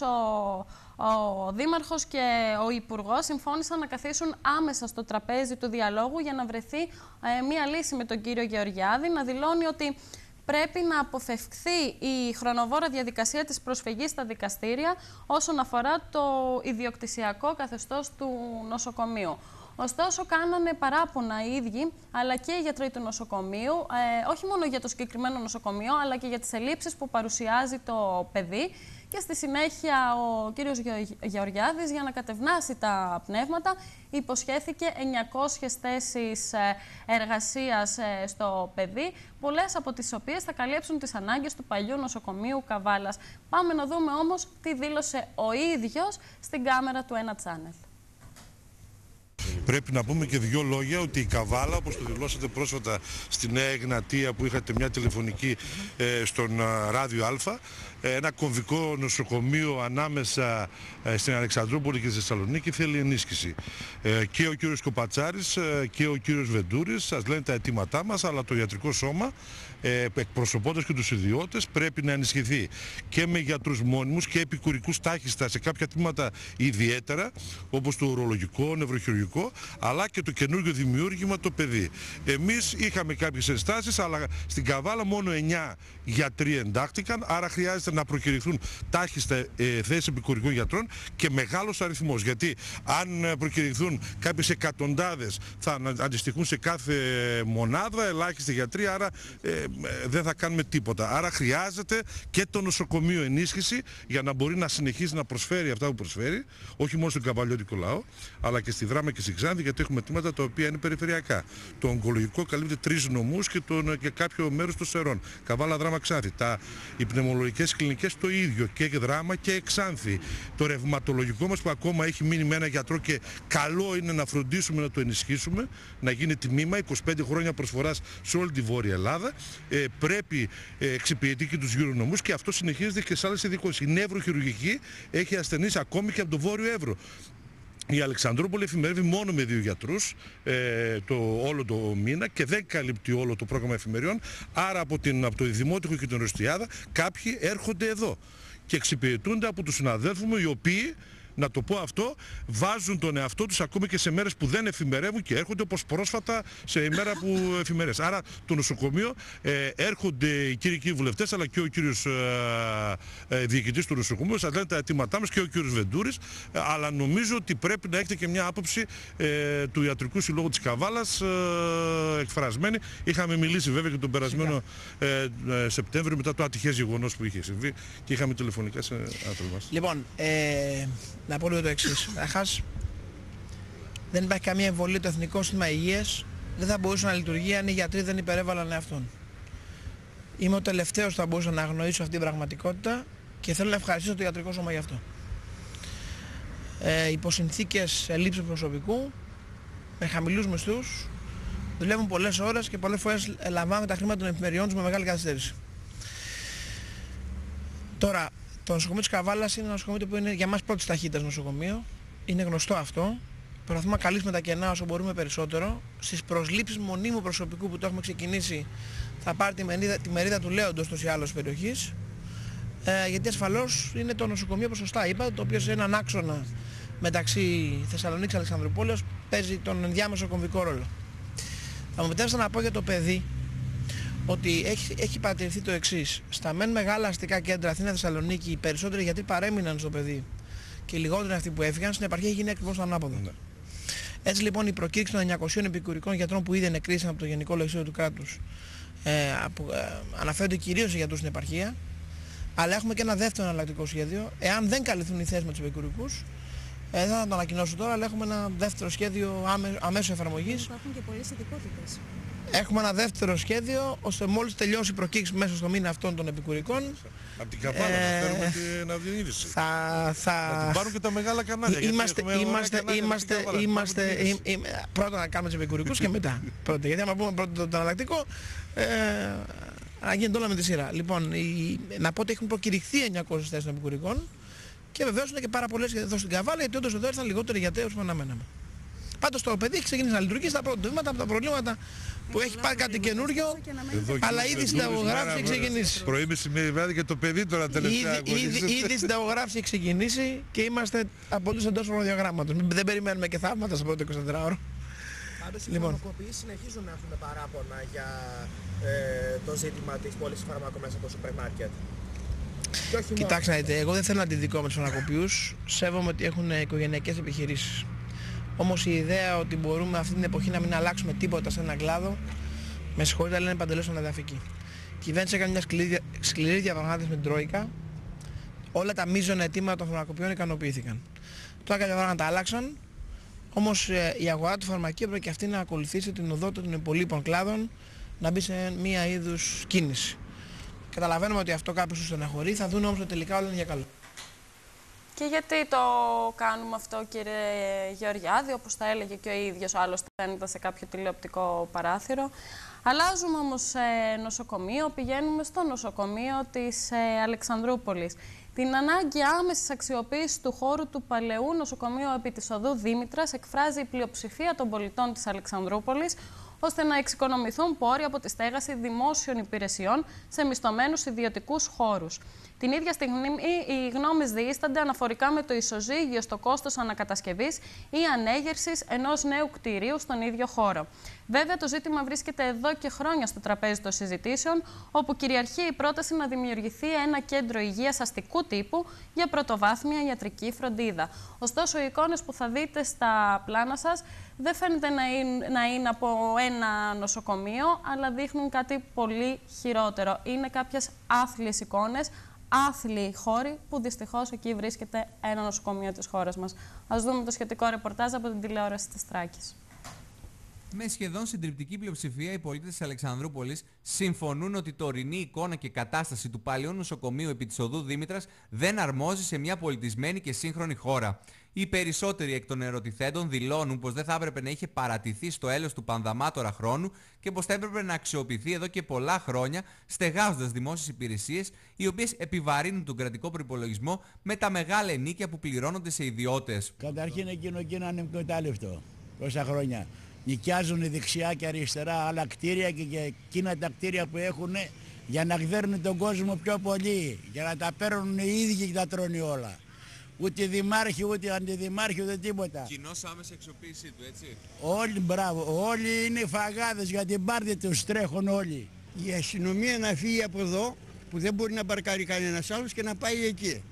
ο Δήμαρχος και ο Υπουργός συμφώνησαν να καθίσουν άμεσα στο τραπέζι του διαλόγου για να βρεθεί μία λύση με τον κύριο Γεωργιάδη, να δηλώνει ότι πρέπει να αποφευχθεί η χρονοβόρα διαδικασία της προσφυγής στα δικαστήρια όσον αφορά το ιδιοκτησιακό καθεστώς του νοσοκομείου. Ωστόσο, κάνανε παράπονα οι ίδιοι, αλλά και οι γιατροί του νοσοκομείου, όχι μόνο για το συγκεκριμένο νοσοκομείο, αλλά και για τις ελλείψεις που παρουσιάζει το παιδί. Και στη συνέχεια ο κύριος Γεωργιάδης, για να κατευνάσει τα πνεύματα, υποσχέθηκε 900 θέσεις εργασίας στο παιδί, πολλές από τις οποίες θα καλύψουν τις ανάγκες του παλιού νοσοκομείου Καβάλας. Πάμε να δούμε όμως τι δήλωσε ο ίδιος στην κάμερα του Ένα Channel. Πρέπει να πούμε και 2 λόγια ότι η Καβάλα, όπως το δηλώσατε πρόσφατα στη Νέα Εγνατία που είχατε μια τηλεφωνική στον Ράδιο Α, ένα κομβικό νοσοκομείο ανάμεσα στην Αλεξανδρούπολη και στη Θεσσαλονίκη θέλει ενίσχυση. Και ο κύριος Κοπατσάρης και ο κύριος Βεντούρης σας λένε τα αιτήματά μας, αλλά το ιατρικό σώμα, εκπροσωπώντας και τους ιδιώτες, πρέπει να ενισχυθεί και με γιατρούς μόνιμους και επικουρικούς τάχιστα σε κάποια τμήματα ιδιαίτερα, όπως το ουρολογικό, νευροχειρουργικό, αλλά και το καινούργιο δημιούργημα το παιδί. Εμείς είχαμε κάποιες ενστάσεις, αλλά στην Καβάλα μόνο 9 γιατροί εντάχθηκαν, άρα χρειάζεται να προκηρυχθούν τάχιστα θέσεις επικουρικών γιατρών και μεγάλος αριθμός. Γιατί αν προκηρυχθούν κάποιες εκατοντάδες θα αντιστοιχούν σε κάθε μονάδα ελάχιστοι γιατροί, άρα δεν θα κάνουμε τίποτα. Άρα χρειάζεται και το νοσοκομείο ενίσχυση για να μπορεί να συνεχίσει να προσφέρει αυτά που προσφέρει, όχι μόνο στον Καβαλιώτικο λαό, αλλά και στη Δράμα και στη Ξάνθη, γιατί έχουμε αιτήματα τα οποία είναι περιφερειακά. Το ογκολογικό καλύπτει 3 νομούς και κάποιο μέρος των Σερών. Καβάλα, Δράμα, Ξάνθη. Οι πνευμολογικές κλινικές το ίδιο, και Δράμα και Ξάνθη. Το ρευματολογικό μας που ακόμα έχει μείνει με ένα γιατρό και καλό είναι να φροντίσουμε να το ενισχύσουμε, να γίνει τμήμα 25 χρόνια προσφοράς σε όλη τη Βόρεια Ελλάδα. Πρέπει εξυπηρετεί και τους γύρω νομούς και αυτό συνεχίζεται και σε άλλες ειδικότητες. Η νευροχειρουργική έχει ασθενείς ακόμη και από το Βόρειο Εύρο. Η Αλεξανδρούπολη εφημερεύει μόνο με 2 γιατρούς όλο το μήνα και δεν καλύπτει όλο το πρόγραμμα εφημεριών. Άρα από το Δημότυχο και την Ορεστιάδα κάποιοι έρχονται εδώ και εξυπηρετούνται από τους συναδέλφους μου, οι οποίοι, να το πω αυτό, βάζουν τον εαυτό τους ακόμη και σε μέρες που δεν εφημερεύουν και έρχονται, όπως πρόσφατα σε ημέρα που εφημερές. Άρα το νοσοκομείο έρχονται οι κύριοι βουλευτές, αλλά και ο κύριος διοικητής του νοσοκομείου, σας λένε τα αιτήματά μας, και ο κύριος Βεντούρης, αλλά νομίζω ότι πρέπει να έχετε και μια άποψη του Ιατρικού Συλλόγου της Καβάλας εκφρασμένη. Είχαμε μιλήσει βέβαια και τον περασμένο Σεπτέμβριο μετά το ατυχές γεγονός που είχε συμβεί και είχαμε τηλεφωνικά σε άνθρωποι μας. Λοιπόν, να πω λίγο το εξής. Καταρχάς, δεν υπάρχει καμία εμβολία. Το Εθνικό Σύστημα Υγείας δεν θα μπορούσε να λειτουργεί αν οι γιατροί δεν υπερέβαλαν εαυτόν. Είμαι ο τελευταίος που θα μπορούσα να αγνοήσω αυτή την πραγματικότητα και θέλω να ευχαριστήσω το ιατρικό σώμα γι' αυτό. υπό συνθήκες ελλείψης προσωπικού, με χαμηλούς μισθούς, δουλεύουν πολλές ώρες και πολλές φορές λαμβάνουν τα χρήματα των εφημεριών τους με μεγάλη καθυστέρηση. Τώρα, το νοσοκομείο της Καβάλας είναι ένα νοσοκομείο που είναι για μας πρώτης ταχύτητας νοσοκομείο. Είναι γνωστό αυτό. Προσπαθούμε να καλύψουμε τα κενά όσο μπορούμε περισσότερο. Στις προσλήψεις μονίμου προσωπικού που το έχουμε ξεκινήσει, θα πάρει τη μερίδα του λέοντος τόσο ή άλλως περιοχής. Γιατί ασφαλώς είναι το νοσοκομείο, όπως σωστά είπα, το οποίο σε έναν άξονα μεταξύ Θεσσαλονίκης και Αλεξανδρούπολης παίζει τον ενδιάμεσο κομβικό ρόλο. Θα μου επιτρέψετε να πω για το παιδί ότι έχει παρατηρηθεί το εξής. Στα μεν μεγάλα αστικά κέντρα, Αθήνα, Θεσσαλονίκη, οι περισσότεροι γιατί παρέμειναν στο παιδί και οι λιγότεροι αυτοί που έφυγαν, στην επαρχία έχει γίνει ακριβώς το ανάποδο. Ναι. Έτσι λοιπόν η προκήρυξη των 900 επικουρικών γιατρών που ήδη ενεκρίσαν από το Γενικό Λογιστήριο του Κράτους αναφέρονται κυρίως σε γιατρούς στην επαρχία, αλλά έχουμε και ένα δεύτερο εναλλακτικό σχέδιο. Εάν δεν καλυφθούν οι θέσεις με τους επικουρικούς, δεν θα το ανακοινώσω τώρα, αλλά έχουμε ένα δεύτερο σχέδιο αμέσως εφαρμογής. Υπάρχουν και πολλές ειδικότητες. Έχουμε ένα δεύτερο σχέδιο, ώστε μόλις τελειώσει η προκήρυξη μέσα στο μήνα αυτών των επικουρικών. Από την Καβάλα να φέρουμε την αδιενίδηση. Να την πάρουν και τα μεγάλα κανάλια. Πρώτα να κάνουμε τους επικουρικούς και μετά. Πρώτα, γιατί άμα πούμε πρώτα το εναλλακτικό, να γίνεται όλα με τη σειρά. Λοιπόν, να πω ότι έχουν προκηρυχθεί 900 θέσεις των επικουρικών και βεβαίως είναι και πάρα πολλές εδώ στην Καβάλα, γιατί όντως εδώ ήρθαν λιγότεροι γιατροί όσο αναμέναμε. Πάντως το παιδί έχει ξεκινήσει να λειτουργεί στα πρώτα βήματα από τα προβλήματα που έχει πάρει κάτι καινούριο, αλλά ήδη συνταγογράφηση έχει ξεκινήσει. Πρωί, μεσημέρι, βράδυ και το παιδί τώρα τελευταία. Ήδη συνταγογράφηση έχει ξεκινήσει και είμαστε απολύτως εντός χρονοδιαγράμματος. Δεν περιμένουμε και θαύματα στο πρώτο 24ωρο. Πάντως οι φαρμακοποιοί συνεχίζουν να έχουν παράπονα για το ζήτημα της πώλησης φαρμάκων μέσα από το σούπερ μάρκετ. Κοιτάξτε, εγώ δεν θέλω να αντιδικώ με τους φαρμακοποιούς. Σέβομαι ότι έχουν οικογενειακές επιχειρήσεις. Όμως η ιδέα ότι μπορούμε αυτή την εποχή να μην αλλάξουμε τίποτα σε έναν κλάδο, με συγχωρείτε, αλλά είναι παντελώς ανεδαφική. Η κυβέρνηση έκανε μια σκληρή διαπραγμάτευση με την Τρόικα. Όλα τα μείζωνα αιτήματα των φαρμακοποιών ικανοποιήθηκαν. Τώρα κάποια πράγματα τα άλλαξαν. Όμως η αγορά του φαρμακείου πρέπει και αυτή να ακολουθήσει την οδό των υπολείπων κλάδων, να μπει σε μία είδους κίνηση. Καταλαβαίνουμε ότι αυτό κάποιος τους στεναχωρεί, θα δουν όμως ότι τελικά όλα είναι για καλό. Και γιατί το κάνουμε αυτό, κύριε Γεωργιάδη, όπως τα έλεγε και ο ίδιος άλλωστε σε κάποιο τηλεοπτικό παράθυρο. Αλλάζουμε όμως νοσοκομείο, πηγαίνουμε στο νοσοκομείο της Αλεξανδρούπολης. Την ανάγκη άμεσης αξιοποίησης του χώρου του παλαιού νοσοκομείου επί της οδού Δήμητρας εκφράζει η πλειοψηφία των πολιτών της Αλεξανδρούπολης, ώστε να εξοικονομηθούν πόροι από τη στέγαση δημόσιων υπηρεσιών σε μισθωμένους ιδιωτικούς χώρους. Την ίδια στιγμή οι γνώμες διείστανται αναφορικά με το ισοζύγιο στο κόστος ανακατασκευής ή ανέγερσης ενός νέου κτηρίου στον ίδιο χώρο. Βέβαια, το ζήτημα βρίσκεται εδώ και χρόνια στο τραπέζι των συζητήσεων, όπου κυριαρχεί η πρόταση να δημιουργηθεί ένα κέντρο υγείας αστικού τύπου για πρωτοβάθμια ιατρική φροντίδα. Ωστόσο, οι εικόνες που θα δείτε στα πλάνα σας δεν φαίνεται να είναι από ένα νοσοκομείο, αλλά δείχνουν κάτι πολύ χειρότερο. Είναι κάποιες άθλιες εικόνες, άθλιοι χώροι που δυστυχώς εκεί βρίσκεται ένα νοσοκομείο της χώρας μας. Ας δούμε το σχετικό ρεπορτάζ από την τηλεόραση της Τράκης. Με σχεδόν συντριπτική πλειοψηφία, οι πολίτες της Αλεξανδρούπολης συμφωνούν ότι η τωρινή εικόνα και κατάσταση του παλαιού νοσοκομείου επί της οδού Δήμητρας δεν αρμόζει σε μια πολιτισμένη και σύγχρονη χώρα. Οι περισσότεροι εκ των ερωτηθέντων δηλώνουν πως δεν θα έπρεπε να είχε παρατηθεί στο έλεος του πανδαμάτορα χρόνου και πως θα έπρεπε να αξιοποιηθεί εδώ και πολλά χρόνια, στεγάζοντας δημόσιες υπηρεσίες, οι οποίες επιβαρύνουν τον κρατικό προϋπολογισμό με τα μεγάλα ενοίκια που πληρώνονται σε ιδιώτες. Καταρχήν εκείνο είναι ανεκμετάλλευτο τόσα χρόνια. Νοικιάζουν δεξιά και αριστερά άλλα κτίρια και εκείνα τα κτίρια που έχουν για να γδέρνουν τον κόσμο πιο πολύ, για να τα παίρνουν οι ίδιοι και τα τρώνε όλα. Ούτε δημάρχοι, ούτε αντιδημάρχοι, ούτε τίποτα. Κοινώς άμεση αξιοποίησή του, έτσι. Όλοι, μπράβο, όλοι είναι φαγάδες για την πάρτη τους, τρέχουν όλοι. Η αστυνομία να φύγει από εδώ, που δεν μπορεί να παρκάρει κανένας άλλος και να πάει εκεί.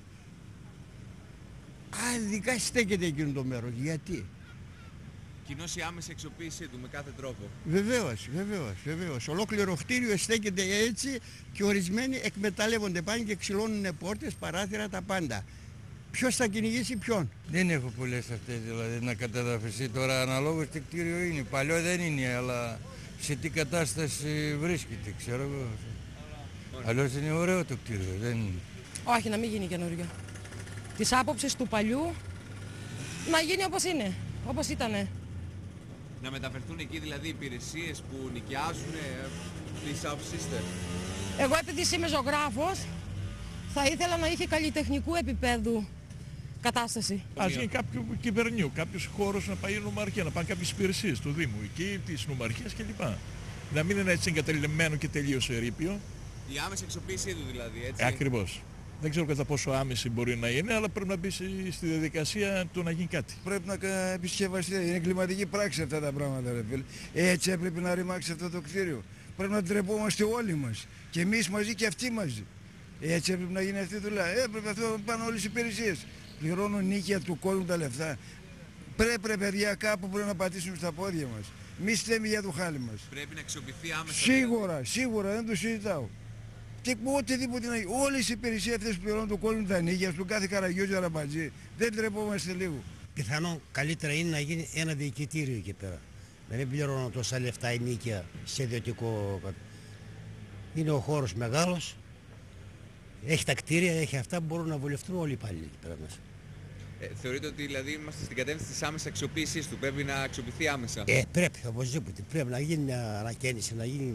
Άδικα στέκεται εκείνο το μέρος. Γιατί? Κοινώς η άμεση αξιοποίησή του με κάθε τρόπο. Βεβαίως. Ολόκληρο κτίριο στέκεται έτσι και ορισμένοι εκμεταλλεύονται, πάνε και ξυλώνουν πόρτες, παράθυρα, τα πάντα. Ποιος θα κυνηγήσει ποιον? Δεν έχω πολλές αυτές δηλαδή να καταδαφιστεί τώρα, αναλόγως τι κτίριο είναι. Παλιό δεν είναι, αλλά σε τι κατάσταση βρίσκεται, ξέρω εγώ. Αλλιώς είναι ωραίο το κτίριο, δεν είναι. Όχι, να μην γίνει καινούριο. Της άποψης του παλιού να γίνει όπως είναι, όπως ήτανε. Να μεταφερθούν εκεί δηλαδή υπηρεσίες που νοικιάζουν, τις άποψεις είστε? Εγώ επειδή είμαι ζωγράφος, θα ήθελα να είχε καλλιτεχνικού επίπεδου κατάσταση. Ας γίνει κάποιο κυβερνίου, κάποιος χώρος να πάει η νομαρχία, να πάνε κάποιες υπηρεσίες του Δήμου, εκεί της νομαρχίας κλπ. Να μην είναι έτσι εγκαταλειμμένο και τελείως ερείπιο. Η άμεση αξιοποίησή του δηλαδή, έτσι. Ακριβώς. Δεν ξέρω κατά πόσο άμεση μπορεί να είναι, αλλά πρέπει να μπει στη διαδικασία του να γίνει κάτι. Πρέπει να επισκευαστεί. Είναι κλιματική πράξη αυτά τα πράγματα, ρε φίλε. Έτσι έπρεπε να ρημάξει αυτό το κτίριο. Πρέπει να ντρεπόμαστε όλοι μας. Και εμείς μαζί και αυτοί μαζί. Έτσι έπρεπε να γίνει αυτή η δουλειά. Έπρεπε αυτό να πάνε όλες οι υπηρεσίες. Πληρώνουν νίκια του κόσμου τα λεφτά. Πρέπει, παιδιά, κάπου πρέπει να πατήσουμε στα πόδια μας. Μη στέμε για το χάλι μας. Πρέπει να αξιοποιηθεί άμεσα. Σίγουρα, δεν το συζητάω. Και οτιδήποτε να γίνει. Όλες οι υπηρεσίες αυτές που πληρώνουν τον κόσμο τα νίκια, στον κάθε Καραγιώζη Αραμπατζή. Δεν τρεπόμαστε λίγο. Πιθανόν καλύτερα είναι να γίνει ένα διοικητήριο εκεί πέρα. Να μην πληρώνουν τόσα λεφτά η νίκια σε ιδιωτικό. Είναι ο χώρος μεγάλος. Έχει τα κτίρια, έχει αυτά που μπορούν να βολευτούν όλοι οι υπάλληλοι εκεί πέρα μέσα. Θεωρείτε ότι δηλαδή είμαστε στην κατεύθυνση της άμεσης αξιοποίησης του, πρέπει να αξιοποιηθεί άμεσα? Πρέπει, οπωσδήποτε. Πρέπει να γίνει μια ανακαίνιση, να γίνει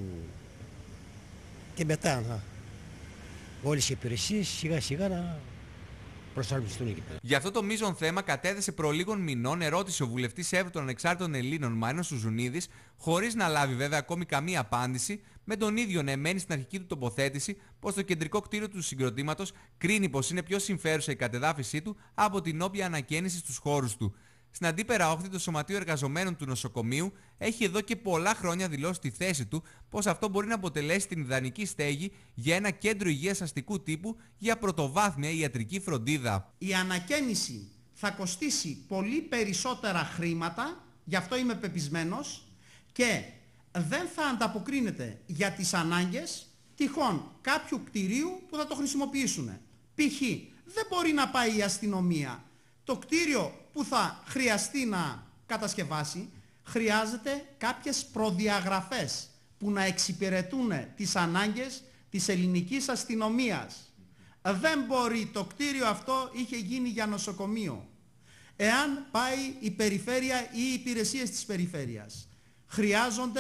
και μετά όλες οι υπηρεσίες σιγά σιγά να προσαρμοστούν εκεί πέρα. Για αυτό το μείζον θέμα κατέθεσε προ λίγων μηνών ερώτηση ο βουλευτής Εύη των Ανεξάρτητων Ελλήνων Μάρινος Σουζουνίδης, χωρίς να λάβει βέβαια ακόμη καμία απάντηση, με τον ίδιο να εμένει στην αρχική του τοποθέτηση πως το κεντρικό κτίριο του συγκροτήματος κρίνει πως είναι πιο συμφέρουσα η κατεδάφιση του από την όποια ανακαίνιση στους χώρους του. Στην αντίπερα όχθη, το Σωματείο Εργαζομένων του Νοσοκομείου έχει εδώ και πολλά χρόνια δηλώσει τη θέση του πως αυτό μπορεί να αποτελέσει την ιδανική στέγη για ένα κέντρο υγείας αστικού τύπου για πρωτοβάθμια ιατρική φροντίδα. Η ανακαίνιση θα κοστίσει πολύ περισσότερα χρήματα, γι' αυτό είμαι πεπισμένος, και δεν θα ανταποκρίνεται για τις ανάγκες τυχόν κάποιου κτηρίου που θα το χρησιμοποιήσουν. Π.χ. δεν μπορεί να πάει η αστυνομία. Το κτίριο που θα χρειαστεί να κατασκευάσει χρειάζεται κάποιες προδιαγραφές που να εξυπηρετούν τις ανάγκες της ελληνικής αστυνομίας. Δεν μπορεί, το κτίριο αυτό είχε γίνει για νοσοκομείο. Εάν πάει η περιφέρεια ή οι υπηρεσίες της περιφέρειας, χρειάζονται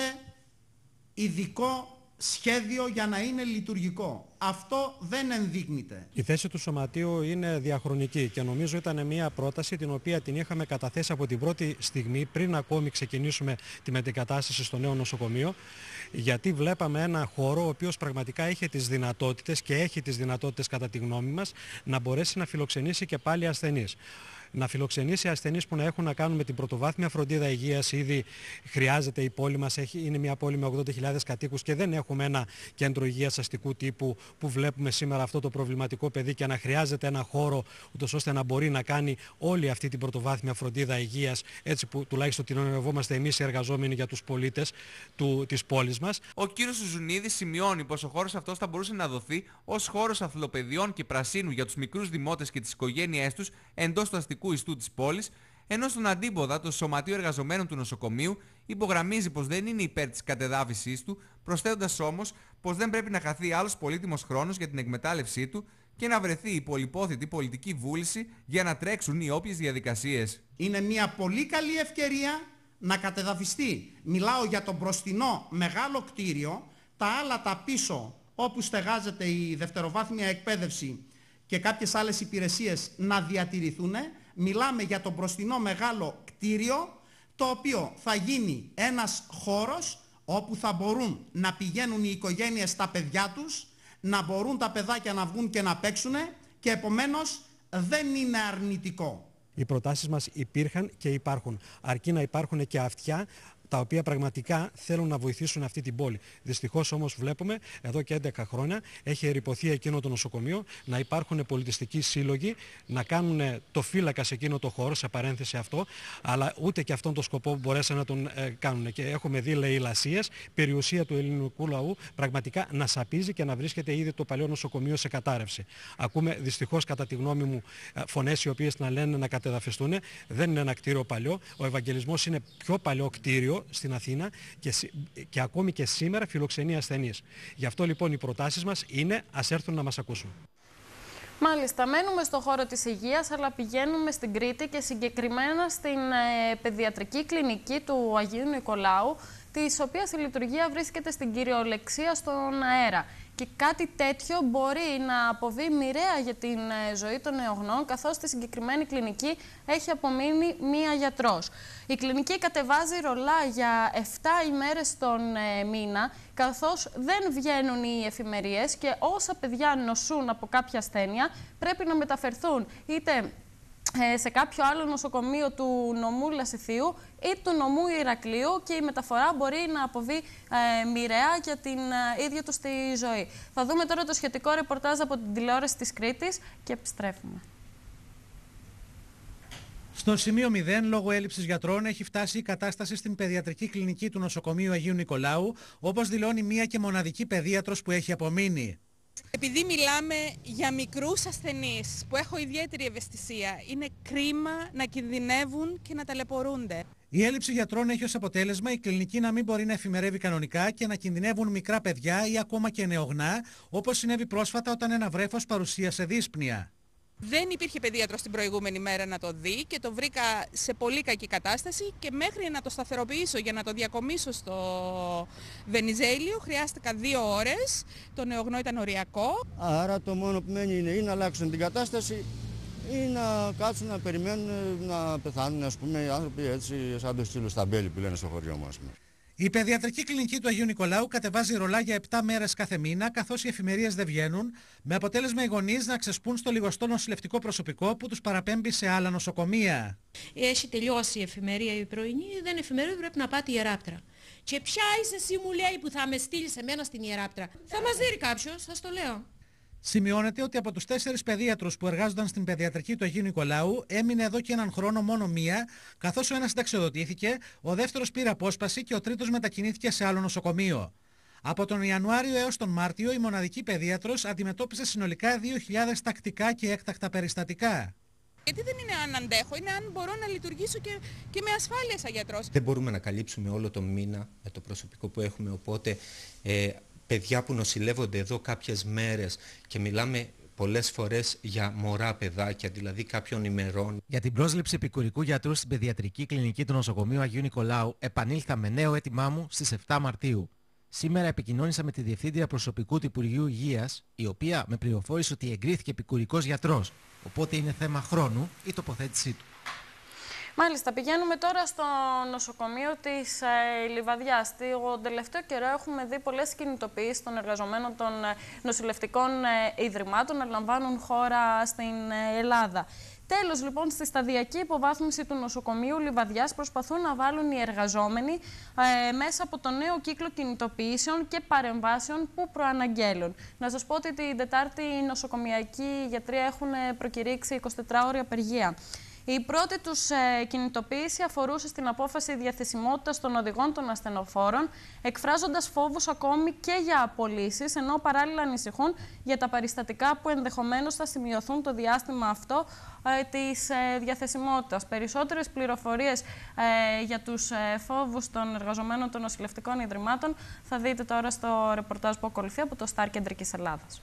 ειδικό σχέδιο για να είναι λειτουργικό. Αυτό δεν ενδείκνυται. Η θέση του Σωματείου είναι διαχρονική και νομίζω ήταν μια πρόταση την οποία την είχαμε καταθέσει από την πρώτη στιγμή, πριν ακόμη ξεκινήσουμε τη μετεγκατάσταση στο νέο νοσοκομείο, γιατί βλέπαμε ένα χώρο ο οποίος πραγματικά είχε τις δυνατότητες και έχει τις δυνατότητες κατά τη γνώμη μας να μπορέσει να φιλοξενήσει και πάλι ασθενείς. Να φιλοξενήσει ασθενείς που να έχουν να κάνουν με την πρωτοβάθμια φροντίδα υγείας. Ήδη χρειάζεται, η πόλη μας είναι μια πόλη με 80.000 κατοίκους και δεν έχουμε ένα κέντρο υγείας αστικού τύπου που βλέπουμε σήμερα αυτό το προβληματικό παιδί και να χρειάζεται ένα χώρο ούτως ώστε να μπορεί να κάνει όλη αυτή την πρωτοβάθμια φροντίδα υγείας, έτσι που τουλάχιστον την ονειρευόμαστε εμείς οι εργαζόμενοι για τους πολίτες της πόλης μας. Ο κύριος Σουζουνίδης σημειώνει πως ο χώρος αυτός θα μπορούσε να δοθεί ως χώρος αθλοπαιδιών και πρασίνου για τους μικρούς δημότες και τις οικογένειές τους εντός του αστικού ιστού της πόλης, ενώ στον αντίποδα το Σωματείο Εργαζομένων του Νοσοκομείου υπογραμμίζει πως δεν είναι υπέρ της κατεδάφισης του, προσθέτοντας όμως πως δεν πρέπει να χαθεί άλλος πολύτιμος χρόνος για την εκμετάλλευσή του και να βρεθεί η πολυπόθητη πολιτική βούληση για να τρέξουν οι όποιες διαδικασίες. Είναι μια πολύ καλή ευκαιρία να κατεδαφιστεί. Μιλάω για το μπροστινό μεγάλο κτίριο, τα άλλα τα πίσω όπου στεγάζεται η δευτεροβάθμια εκπαίδευση και κάποιες άλλες υπηρεσίες να διατηρηθούν. Μιλάμε για το μπροστινό μεγάλο κτίριο, το οποίο θα γίνει ένας χώρος όπου θα μπορούν να πηγαίνουν οι οικογένειες στα παιδιά τους, να μπορούν τα παιδάκια να βγουν και να παίξουν και επομένως δεν είναι αρνητικό. Οι προτάσεις μας υπήρχαν και υπάρχουν, αρκεί να υπάρχουν και αυτιά τα οποία πραγματικά θέλουν να βοηθήσουν αυτή την πόλη. Δυστυχώς όμως βλέπουμε εδώ και 11 χρόνια έχει ερειπωθεί εκείνο το νοσοκομείο, να υπάρχουν πολιτιστικοί σύλλογοι, να κάνουν το φύλακα σε εκείνο το χώρο, σε παρένθεση αυτό, αλλά ούτε και αυτόν τον σκοπό μπορέσαν να τον κάνουν. Και έχουμε δει λαιλασίες, περιουσία του ελληνικού λαού πραγματικά να σαπίζει και να βρίσκεται ήδη το παλιό νοσοκομείο σε κατάρρευση. Ακούμε δυστυχώς κατά τη γνώμη μου φωνές οι οποίες να λένε να κατεδαφιστούν. Δεν είναι ένα κτίριο παλιό. Ο Ευαγγελισμός είναι πιο παλιό κτίριο στην Αθήνα και ακόμη και σήμερα φιλοξενεί ασθενείς. Γι' αυτό λοιπόν οι προτάσεις μας είναι ας έρθουν να μας ακούσουν. Μάλιστα, μένουμε στο χώρο της υγείας, αλλά πηγαίνουμε στην Κρήτη και συγκεκριμένα στην παιδιατρική κλινική του Αγίου Νικολάου, της οποίας η λειτουργία βρίσκεται στην κυριολεξία στον αέρα. Και κάτι τέτοιο μπορεί να αποβεί μοιραία για την ζωή των νεογνών, καθώς στη συγκεκριμένη κλινική έχει απομείνει μία γιατρός. Η κλινική κατεβάζει ρολά για 7 ημέρες τον μήνα, καθώς δεν βγαίνουν οι εφημερίες και όσα παιδιά νοσούν από κάποια ασθένεια πρέπει να μεταφερθούν είτε σε κάποιο άλλο νοσοκομείο του νομού Λασιθίου ή του νομού Ηρακλείου, και η μεταφορά μπορεί να αποβεί μοιραία για την ίδια του τη ζωή. Θα δούμε τώρα το σχετικό ρεπορτάζ από την τηλεόραση της Κρήτης και επιστρέφουμε. Στο σημείο 0, λόγω έλλειψης γιατρών, έχει φτάσει η κατάσταση στην παιδιατρική κλινική του νοσοκομείου Αγίου Νικολάου, όπως δηλώνει μία και μοναδική παιδίατρος που έχει απομείνει. Επειδή μιλάμε για μικρούς ασθενείς που έχω ιδιαίτερη ευαισθησία, είναι κρίμα να κινδυνεύουν και να ταλαιπωρούνται. Η έλλειψη γιατρών έχει ως αποτέλεσμα η κλινική να μην μπορεί να εφημερεύει κανονικά και να κινδυνεύουν μικρά παιδιά ή ακόμα και νεογνά, όπως συνέβη πρόσφατα όταν ένα βρέφος παρουσίασε δύσπνοια. Δεν υπήρχε παιδίατρος την προηγούμενη μέρα να το δει και το βρήκα σε πολύ κακή κατάσταση, και μέχρι να το σταθεροποιήσω για να το διακομίσω στο Βενιζέλιο χρειάστηκα 2 ώρες, το νεογνώ ήταν οριακό. Άρα το μόνο που μένει είναι ή να αλλάξουν την κατάσταση ή να κάτσουν να περιμένουν να πεθάνουν, ας πούμε, οι άνθρωποι έτσι σαν το στήλο στα μπέλη που λένε στο χωριό μας. Η παιδιατρική κλινική του Αγίου Νικολάου κατεβάζει ρολά για 7 μέρες κάθε μήνα, καθώς οι εφημερίες δεν βγαίνουν, με αποτέλεσμα οι γονείς να ξεσπούν στο λιγοστό νοσηλευτικό προσωπικό που τους παραπέμπει σε άλλα νοσοκομεία. Έχει τελειώσει η εφημερία η πρωινή, δεν εφημερία, πρέπει να πάτε Ιεράπτρα. Και ποια είσαι εσύ, μου λέει, που θα με στείλει σε μένα στην Ιεράπτρα? Θα μας δει κάποιος, σας το λέω. Σημειώνεται ότι από τους 4 παιδίατρους που εργάζονταν στην παιδιατρική του Αγίου Νικολάου έμεινε εδώ και έναν χρόνο μόνο μία, καθώς ο ένας συνταξιοδοτήθηκε, ο δεύτερος πήρε απόσπαση και ο τρίτος μετακινήθηκε σε άλλο νοσοκομείο. Από τον Ιανουάριο έως τον Μάρτιο η μοναδική παιδίατρος αντιμετώπισε συνολικά 2.000 τακτικά και έκτακτα περιστατικά. Γιατί δεν είναι αν αντέχω, είναι αν μπορώ να λειτουργήσω και με ασφάλεια σαν γιατρός. Δεν μπορούμε να καλύψουμε όλο το μήνα με το προσωπικό που έχουμε, οπότε παιδιά που νοσηλεύονται εδώ κάποιες μέρες, και μιλάμε πολλές φορές για μωρά παιδάκια, δηλαδή κάποιων ημερών. Για την πρόσληψη επικουρικού γιατρού στην παιδιατρική κλινική του νοσοκομείου Αγίου Νικολάου επανήλθα με νέο αίτημά μου στις 7 Μαρτίου. Σήμερα επικοινώνησα με τη Διευθύντρια Προσωπικού του Υπουργείου Υγείας, η οποία με πληροφόρησε ότι εγκρίθηκε επικουρικός γιατρός, οπότε είναι θέμα χρόνου η τοποθέτησή του. Μάλιστα, πηγαίνουμε τώρα στο νοσοκομείο της Λιβαδιάς. Τον τελευταίο καιρό έχουμε δει πολλές κινητοποιήσεις των εργαζομένων των νοσηλευτικών ιδρυμάτων να λαμβάνουν χώρα στην Ελλάδα. Τέλος, λοιπόν, στη σταδιακή υποβάθμιση του νοσοκομείου Λιβαδιάς προσπαθούν να βάλουν οι εργαζόμενοι μέσα από το νέο κύκλο κινητοποιήσεων και παρεμβάσεων που προαναγγέλουν. Να σας πω ότι την Τετάρτη οι νοσοκομιακοί γιατροί έχουν προκηρύξει 24ωρη απεργία. Η πρώτη τους κινητοποίηση αφορούσε στην απόφαση διαθεσιμότητας των οδηγών των ασθενοφόρων, εκφράζοντας φόβους ακόμη και για απολύσεις, ενώ παράλληλα ανησυχούν για τα περιστατικά που ενδεχομένως θα σημειωθούν το διάστημα αυτό της διαθεσιμότητας. Περισσότερες πληροφορίες για τους φόβους των εργαζομένων των νοσηλευτικών ιδρυμάτων θα δείτε τώρα στο ρεπορτάζ που ακολουθεί από το Σταρ Κεντρικής Ελλάδας.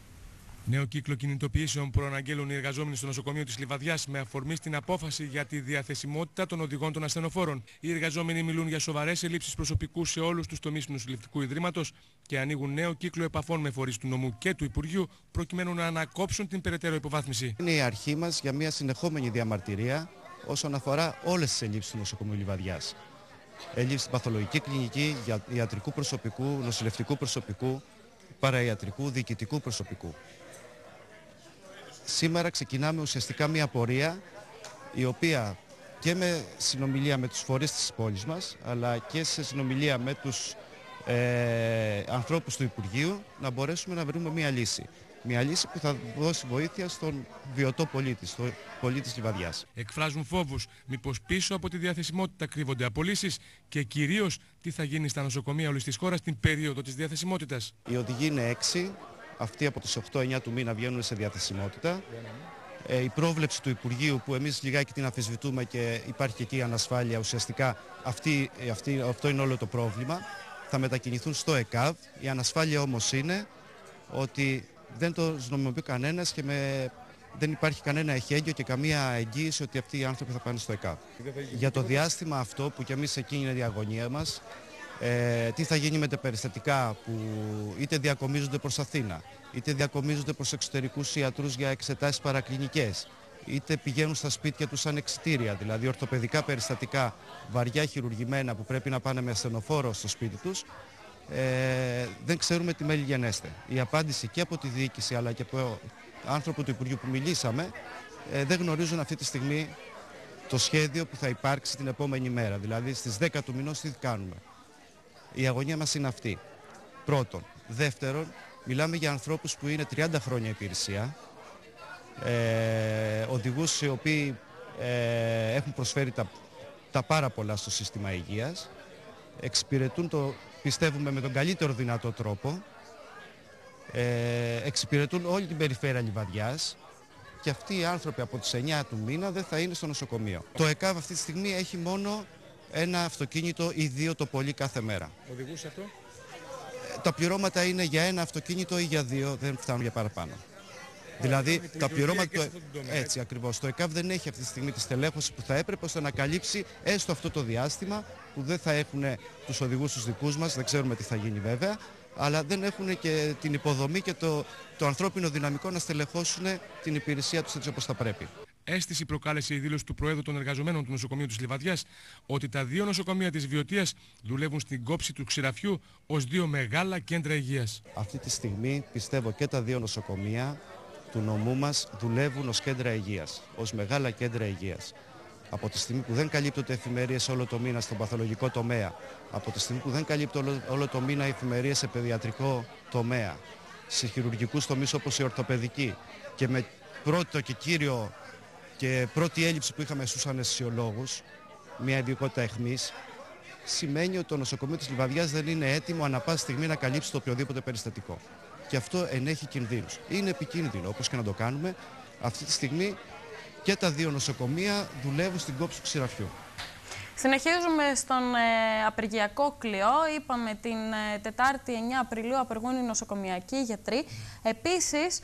Νέο κύκλο κινητοποιήσεων προαναγγέλουν οι εργαζόμενοι στο νοσοκομείο της Λιβαδιάς με αφορμή στην απόφαση για τη διαθεσιμότητα των οδηγών των ασθενοφόρων. Οι εργαζόμενοι μιλούν για σοβαρές ελλείψεις προσωπικού σε όλους τους τομείς του νοσηλευτικού ιδρύματος και ανοίγουν νέο κύκλο επαφών με φορείς του νομού και του Υπουργείου προκειμένου να ανακόψουν την περαιτέρω υποβάθμιση. Είναι η αρχή μας για μια συνεχόμενη διαμαρτυρία όσον αφορά όλες τις ελλείψεις του νοσοκομείου Λιβαδιάς. Ελλείψεις στην παθολογική κλινική, ιατρικού προσωπικού, νοσηλευτικού προσωπικού, παραϊατρικού, διοικητικού προσωπικού. Σήμερα ξεκινάμε ουσιαστικά μια πορεία η οποία και με συνομιλία με τους φορείς της πόλης μας αλλά και σε συνομιλία με τους ανθρώπους του Υπουργείου να μπορέσουμε να βρούμε μια λύση. Μια λύση που θα δώσει βοήθεια στον βιωτό πολίτη, στον πολίτη της Λιβαδιάς. Εκφράζουν φόβους μήπως πίσω από τη διαθεσιμότητα κρύβονται απολύσεις και κυρίως τι θα γίνει στα νοσοκομεία όλης της χώρας την περίοδο της διαθεσιμότητας. Οι οδηγοί είναι 6. Αυτοί από τις 8-9 του μήνα βγαίνουν σε διαθεσιμότητα. Η πρόβλεψη του Υπουργείου που εμείς λιγάκι την αμφισβητούμε και υπάρχει και εκεί ανασφάλεια, ουσιαστικά αυτό είναι όλο το πρόβλημα. Θα μετακινηθούν στο ΕΚΑΒ. Η ανασφάλεια όμως είναι ότι δεν το νομιμοποιεί κανένας και δεν υπάρχει κανένα εχέγγυο και καμία εγγύηση ότι αυτοί οι άνθρωποι θα πάνε στο ΕΚΑΒ. Για το διάστημα αυτό που κι εμείς εκείνη είναι η αγωνία μας, τι θα γίνει με τα περιστατικά που είτε διακομίζονται προς Αθήνα, είτε διακομίζονται προς εξωτερικούς ιατρούς για εξετάσεις παρακλινικές, είτε πηγαίνουν στα σπίτια τους σαν εξιτήρια, δηλαδή ορθοπαιδικά περιστατικά βαριά χειρουργημένα που πρέπει να πάνε με ασθενοφόρο στο σπίτι τους, δεν ξέρουμε τι μέλη γενέστε. Η απάντηση και από τη διοίκηση αλλά και από άνθρωπο του Υπουργείου που μιλήσαμε, δεν γνωρίζουν αυτή τη στιγμή το σχέδιο που θα υπάρξει την επόμενη μέρα, δηλαδή στις 10 του μηνός τι κάνουμε. Η αγωνία μας είναι αυτή. Πρώτον. Δεύτερον, μιλάμε για ανθρώπους που είναι 30 χρόνια υπηρεσία, οδηγούς οι οποίοι έχουν προσφέρει τα πάρα πολλά στο σύστημα υγείας, εξυπηρετούν πιστεύουμε με τον καλύτερο δυνατό τρόπο, εξυπηρετούν όλη την περιφέρεια Λιβαδιάς και αυτοί οι άνθρωποι από τις 9 του μήνα δεν θα είναι στο νοσοκομείο. Το ΕΚΑΒ αυτή τη στιγμή έχει μόνο ένα αυτοκίνητο ή 2 το πολύ κάθε μέρα. Οδηγούς αυτό? Τα πληρώματα είναι για ένα αυτοκίνητο ή για 2, δεν φτάνουν για παραπάνω. Δηλαδή τα πληρώματα έτσι ακριβώς. Το ΕΚΑΒ δεν έχει αυτή τη στιγμή τη στελέχωση που θα έπρεπε ώστε να καλύψει έστω αυτό το διάστημα που δεν θα έχουν τους οδηγούς τους δικούς μας, δεν ξέρουμε τι θα γίνει βέβαια, αλλά δεν έχουν και την υποδομή και το ανθρώπινο δυναμικό να στελεχώσουν την υπηρεσία τους έτσι όπως θα πρέπει. Αίσθηση προκάλεσε η δήλωση του Προέδρου των εργαζομένων του νοσοκομείου της Λιβαδιάς ότι τα 2 νοσοκομεία της Βιωτίας δουλεύουν στην κόψη του Ξηραφιού ως 2 μεγάλα κέντρα υγείας. Αυτή τη στιγμή πιστεύω και τα 2 νοσοκομεία του νομού μας δουλεύουν ως κέντρα υγείας, ως μεγάλα κέντρα υγείας. Από τη στιγμή που δεν καλύπτονται εφημερίες όλο το μήνα στον παθολογικό τομέα, από τη στιγμή που δεν καλύπτονται όλο το μήνα εφημερίες σε παιδιατρικό τομέα, σε χειρουργικούς τομείς όπως η ορθοπαιδική και με πρώτο και κύριο και πρώτη έλλειψη που είχαμε στους αναισθησιολόγους, μια ειδικότητα αιχμής, σημαίνει ότι το νοσοκομείο της Λιβαδιάς δεν είναι έτοιμο ανά πάση στιγμή να καλύψει το οποιοδήποτε περιστατικό. Και αυτό ενέχει κινδύνους. Είναι επικίνδυνο, όπως και να το κάνουμε. Αυτή τη στιγμή και τα 2 νοσοκομεία δουλεύουν στην κόψη του Ξηραφιού. Συνεχίζουμε στον απεργιακό κλειό. Είπαμε την Τετάρτη 9 Απριλίου απεργούν οι νοσοκομιακοί γιατροί. Επίσης,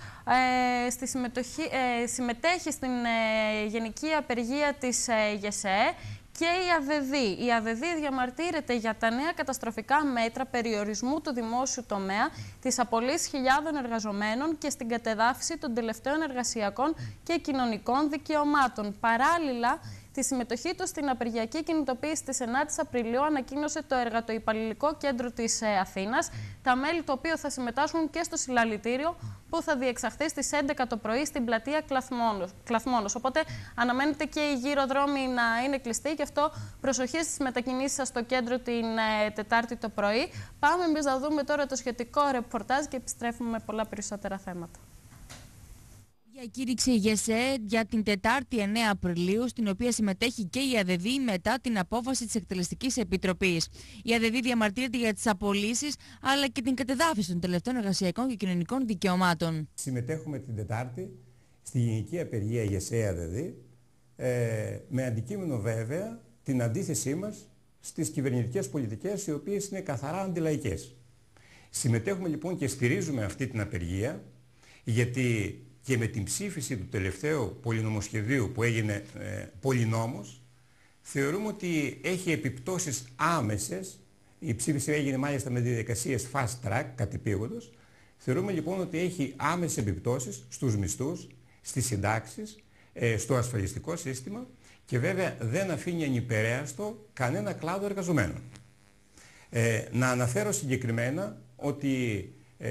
συμμετέχει στην γενική απεργία της ΓΕΣΕΕ και η ΑΔΕΔΗ. Η ΑΔΕΔΗ διαμαρτύρεται για τα νέα καταστροφικά μέτρα περιορισμού του δημόσιου τομέα, τις απολύσεις χιλιάδων εργαζομένων και στην κατεδάφιση των τελευταίων εργασιακών και κοινωνικών δικαιωμάτων. Παράλληλα, τη συμμετοχή του στην απεργιακή κινητοποίηση της 9ης Απριλίου ανακοίνωσε το Εργατοϊπαλληλικό Κέντρο της Αθήνας, τα μέλη του οποίου θα συμμετάσχουν και στο συλλαλητήριο που θα διεξαχθεί στις 11 το πρωί στην πλατεία Κλαθμόνος. Οπότε αναμένεται και οι γύρω-δρόμοι να είναι κλειστοί, γι' αυτό προσοχή στις μετακινήσεις σας στο κέντρο την Τετάρτη το πρωί. Πάμε εμείς να δούμε τώρα το σχετικό ρεπορτάζ και επιστρέφουμε με πολλά περισσότερα θέματα. Διακήρυξε η ΓΕΣΕΕ για την Τετάρτη 9 Απριλίου, στην οποία συμμετέχει και η ΑΔΕΔΗ μετά την απόφαση της Εκτελεστικής Επιτροπής. Η ΑΔΕΔΗ διαμαρτύρεται για τις απολύσεις αλλά και την κατεδάφιση των τελευταίων εργασιακών και κοινωνικών δικαιωμάτων. Συμμετέχουμε την Τετάρτη στη Γενική Απεργία ΓΕΣΕΕ ΑΔΕΔΗ με αντικείμενο βέβαια την αντίθεσή μας στις κυβερνητικές πολιτικές οι οποίες είναι καθαρά αντιλαϊκές. Συμμετέχουμε λοιπόν και στηρίζουμε αυτή την απεργία γιατί και με την ψήφιση του τελευταίου πολυνομοσχεδίου που έγινε πολυνόμος, θεωρούμε ότι έχει επιπτώσεις άμεσες. Η ψήφιση έγινε μάλιστα με διαδικασίες fast track, κατεπήγοντος. Θεωρούμε λοιπόν ότι έχει άμεσες επιπτώσεις στους μισθούς, στις συντάξεις, στο ασφαλιστικό σύστημα και βέβαια δεν αφήνει ανυπηρέαστο κανένα κλάδο εργαζομένων. Να αναφέρω συγκεκριμένα ότι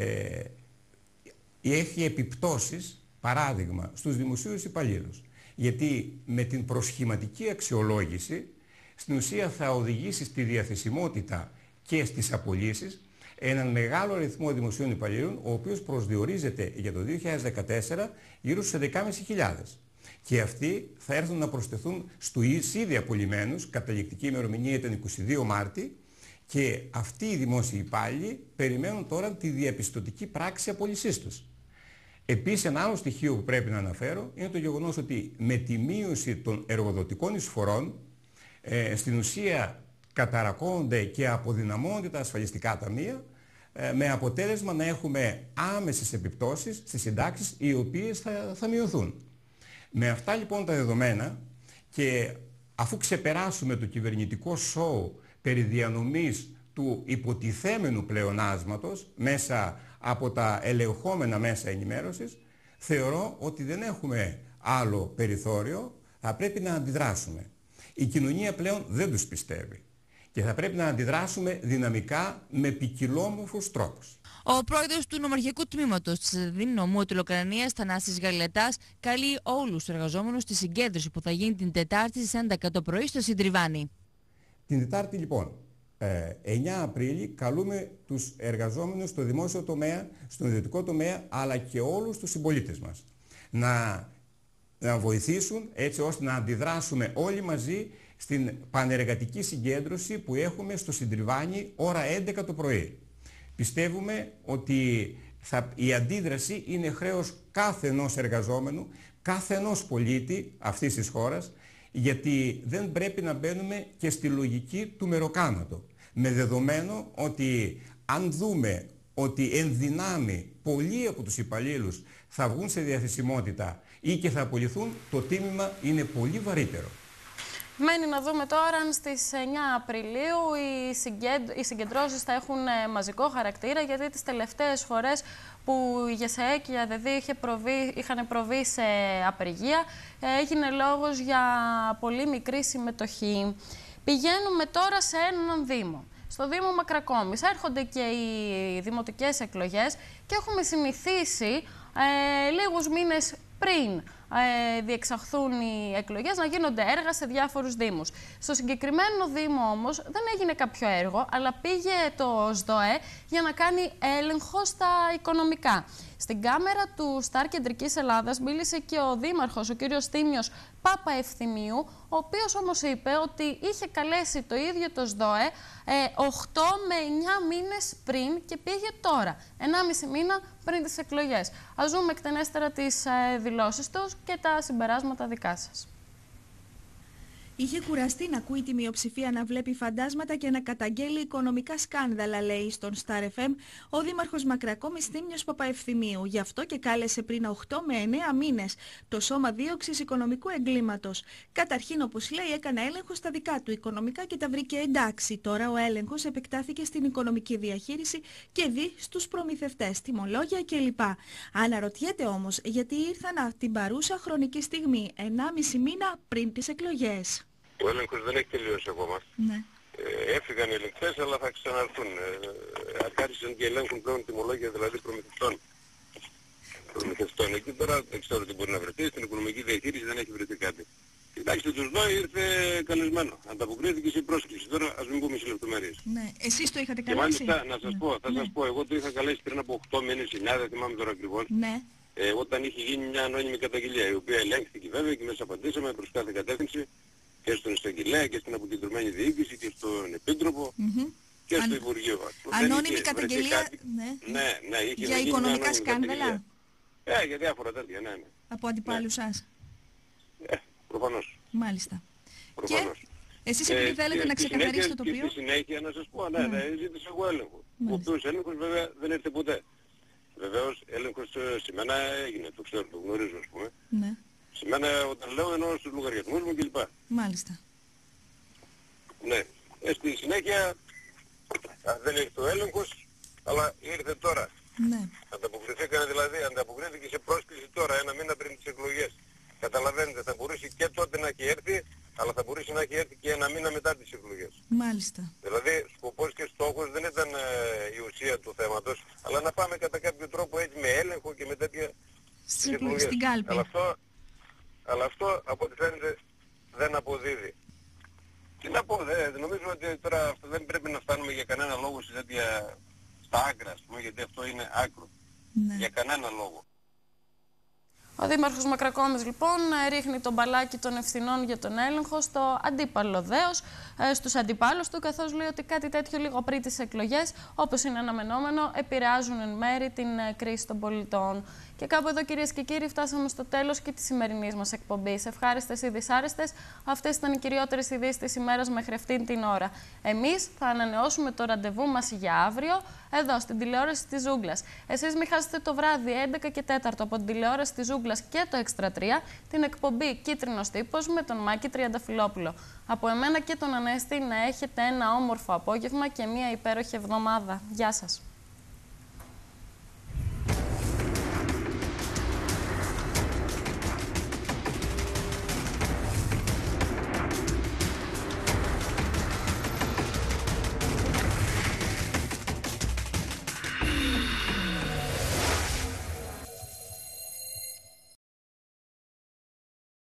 έχει επιπτώσεις, παράδειγμα, στους δημοσίους υπαλλήλους. Γιατί με την προσχηματική αξιολόγηση, στην ουσία θα οδηγήσει στη διαθεσιμότητα και στις απολύσεις έναν μεγάλο αριθμό δημοσίων υπαλλήλων, ο οποίος προσδιορίζεται για το 2014 γύρω στους 11.500. Και αυτοί θα έρθουν να προσθεθούν στους ήδη απολυμένους, καταληκτική ημερομηνία ήταν 22 Μάρτη, και αυτοί οι δημόσιοι υπάλληλοι περιμένουν τώρα τη διαπιστωτική πράξη απολύσής τους. Επίσης, ένα άλλο στοιχείο που πρέπει να αναφέρω είναι το γεγονός ότι με τη μείωση των εργοδοτικών εισφορών στην ουσία καταρακώνονται και αποδυναμώνονται τα ασφαλιστικά ταμεία, με αποτέλεσμα να έχουμε άμεσες επιπτώσεις στις συντάξεις οι οποίες θα μειωθούν. Με αυτά λοιπόν τα δεδομένα και αφού ξεπεράσουμε το κυβερνητικό σόου περί διανομής του υποτιθέμενου πλεονάσματος μέσα από τα ελεγχόμενα μέσα ενημέρωσης, θεωρώ ότι δεν έχουμε άλλο περιθώριο, θα πρέπει να αντιδράσουμε. Η κοινωνία πλέον δεν τους πιστεύει και θα πρέπει να αντιδράσουμε δυναμικά με ποικιλόμορφους τρόπους. Ο πρόεδρος του Νομαρχικού Τμήματος της Νομού του Λοκρανίας, Θανάσης Γαλετάς, καλεί όλους τους εργαζόμενους στη συγκέντρωση που θα γίνει την Τετάρτη στις 11 το πρωί στο Συντριβάνι. Την Τετάρτη λοιπόν, 9 Απρίλη, καλούμε τους εργαζόμενους στο δημόσιο τομέα, στον ιδιωτικό τομέα, αλλά και όλους τους συμπολίτες μας να βοηθήσουν έτσι ώστε να αντιδράσουμε όλοι μαζί στην πανεργατική συγκέντρωση που έχουμε στο Συντριβάνι ώρα 11 το πρωί. Πιστεύουμε ότι η αντίδραση είναι χρέος κάθε ενός εργαζόμενου, κάθε ενός πολίτη αυτής της χώρας, γιατί δεν πρέπει να μπαίνουμε και στη λογική του μεροκάματο. Με δεδομένο ότι αν δούμε ότι εν δυνάμει πολλοί από τους υπαλλήλους θα βγουν σε διαθεσιμότητα ή και θα απολυθούν, το τίμημα είναι πολύ βαρύτερο. Μένει να δούμε τώρα αν στις 9 Απριλίου οι συγκεντρώσεις θα έχουν μαζικό χαρακτήρα, γιατί τις τελευταίες φορές που η ΓΕΣΕΕ και η ΑΔΕΔ είχαν προβεί σε απεργία, έγινε λόγος για πολύ μικρή συμμετοχή. Πηγαίνουμε τώρα σε έναν Δήμο. Στο Δήμο Μακρακόμης έρχονται και οι δημοτικές εκλογές και έχουμε συνηθίσει λίγους μήνες πριν διεξαχθούν οι εκλογές να γίνονται έργα σε διάφορους δήμους. Στο συγκεκριμένο Δήμο όμως δεν έγινε κάποιο έργο, αλλά πήγε το ΣΔΟΕ για να κάνει έλεγχο στα οικονομικά. Στην κάμερα του Σταρ Κεντρικής Ελλάδας μίλησε και ο Δήμαρχος, ο κύριος Τίμιος Παπαευθυμίου, ο οποίος όμως είπε ότι είχε καλέσει το ίδιο το ΣΔΟΕ 8 με 9 μήνες πριν και πήγε τώρα, 1,5 μήνα πριν τις εκλογές. Ας δούμε εκτενέστερα τις δηλώσεις τους και τα συμπεράσματα δικά σας. Είχε κουραστεί να ακούει τη μειοψηφία να βλέπει φαντάσματα και να καταγγέλει οικονομικά σκάνδαλα, λέει στον Star FM ο Δήμαρχος Μακρακόμης Τίμιος Παπαευθυμίου. Γι' αυτό και κάλεσε πριν 8 με 9 μήνες το Σώμα Δίωξης Οικονομικού Εγκλήματος. Καταρχήν, όπως λέει, έκανε έλεγχο στα δικά του οικονομικά και τα βρήκε εντάξει. Τώρα ο έλεγχος επεκτάθηκε στην οικονομική διαχείριση και δει στους προμηθευτές, τιμολόγια κλπ. Αναρωτιέται όμως γιατί ήρθαν την παρούσα χρονική στιγμή, 1,5 μήνα πριν τις εκλογές. Ο έλεγχος δεν έχει τελειώσει ακόμα. Ναι. Έφυγαν οι ελεγκτές, αλλά θα ξαναρθούν. Άρχισαν και ελέγχουν πλέον τιμολόγια, δηλαδή προμηθευτών. Εκεί τώρα δεν ξέρω τι μπορεί να βρεθεί. Στην οικονομική διαχείριση δεν έχει βρεθεί κάτι. Κοιτάξτε, το ΣΔΟΕ ήρθε καλεσμένο. Ανταποκρίθηκε σε πρόσκληση. Τώρα ας μην πούμε σε λεπτομέρειες. Ναι. Εσείς το είχατε καλέσει. Και μάλιστα, να σας πω, θα σας πω, εγώ το είχα καλέσει πριν από 8 μήνες, 9, δεν θυμάμαι τώρα ακριβώς. Ναι. Όταν είχε γίνει μια ανώνυμη καταγγελία, η οποία ελέγχθηκε βέβαια και μέσα απαντήσαμε προς κάθε κατεύθυνση. Και στον εισαγγελέα και στην αποκεντρωμένη διοίκηση και στον Επίτροπο και στο Υπουργείο. Ανώνυμη καταγγελία, ναι, είχε για οικονομικά σκάνδαλα. Για διάφορα τέτοια, ναι. Από αντιπάλους σας. Προφανώς. Μάλιστα. Προφανώς. Και εσείς επειδή θέλετε να ξεκαθαρίσετε το τοπίο. Και στη συνέχεια να σας πω, ζήτησα εγώ έλεγχο. Ο οποίος έλεγχος βέβαια δεν έρθει ποτέ. Βεβαίως έλεγχος σε μένα έγινε, το ξέρω, το γνωρίζω ας πούμε. Ναι. Σε μένα όταν λέω εννοώ στους λογαριασμούς μου κλπ. Μάλιστα. Ναι. Στη συνέχεια δεν ήρθε ο έλεγχος, αλλά ήρθε τώρα. Ναι. Ανταποκρίθηκε σε πρόσκληση τώρα, 1 μήνα πριν τις εκλογές. Καταλαβαίνετε, θα μπορούσε και τότε να έχει έρθει, αλλά θα μπορούσε να έχει έρθει και 1 μήνα μετά τις εκλογές. Μάλιστα. Δηλαδή, σκοπός και στόχος δεν ήταν η ουσία του θέματος, αλλά να πάμε κατά κάποιο τρόπο έτσι με έλεγχο και με τέτοια στην κάλπη. Αλλά αυτό από ό,τι φαίνεται δεν αποδίδει. Τι να πω, νομίζω ότι τώρα αυτό δεν πρέπει να φτάνουμε για κανένα λόγο σε τέτοια στα άκρα, ας πούμε, γιατί αυτό είναι άκρο. Ναι. Για κανένα λόγο. Ο Δήμαρχος Μακρακόμης λοιπόν ρίχνει τον μπαλάκι των ευθυνών για τον έλεγχο στο αντίπαλο δέος, στους αντιπάλους του, καθώς λέει ότι κάτι τέτοιο λίγο πριν τις εκλογές, όπως είναι αναμενόμενο, επηρεάζουν εν μέρη την κρίση των πολιτών. Και κάπου εδώ, κυρίες και κύριοι, φτάσαμε στο τέλος και της σημερινής μας εκπομπής. Ευχάριστες ή δυσάρεστες, αυτές ήταν οι κυριότερες ειδήσεις της ημέρας μέχρι αυτήν την ώρα. Εμείς θα ανανεώσουμε το ραντεβού μας για αύριο, εδώ στην τηλεόραση της Ζούγκλας. Εσείς μην χάσετε το βράδυ 11 και 4 από την τηλεόραση της Ζούγκλας και το Extra 3 την εκπομπή Κίτρινος Τύπος με τον Μάκη Τριανταφυλόπουλο. Από εμένα και τον Ανέστη να έχετε ένα όμορφο απόγευμα και μια υπέροχη εβδομάδα. Γεια σας.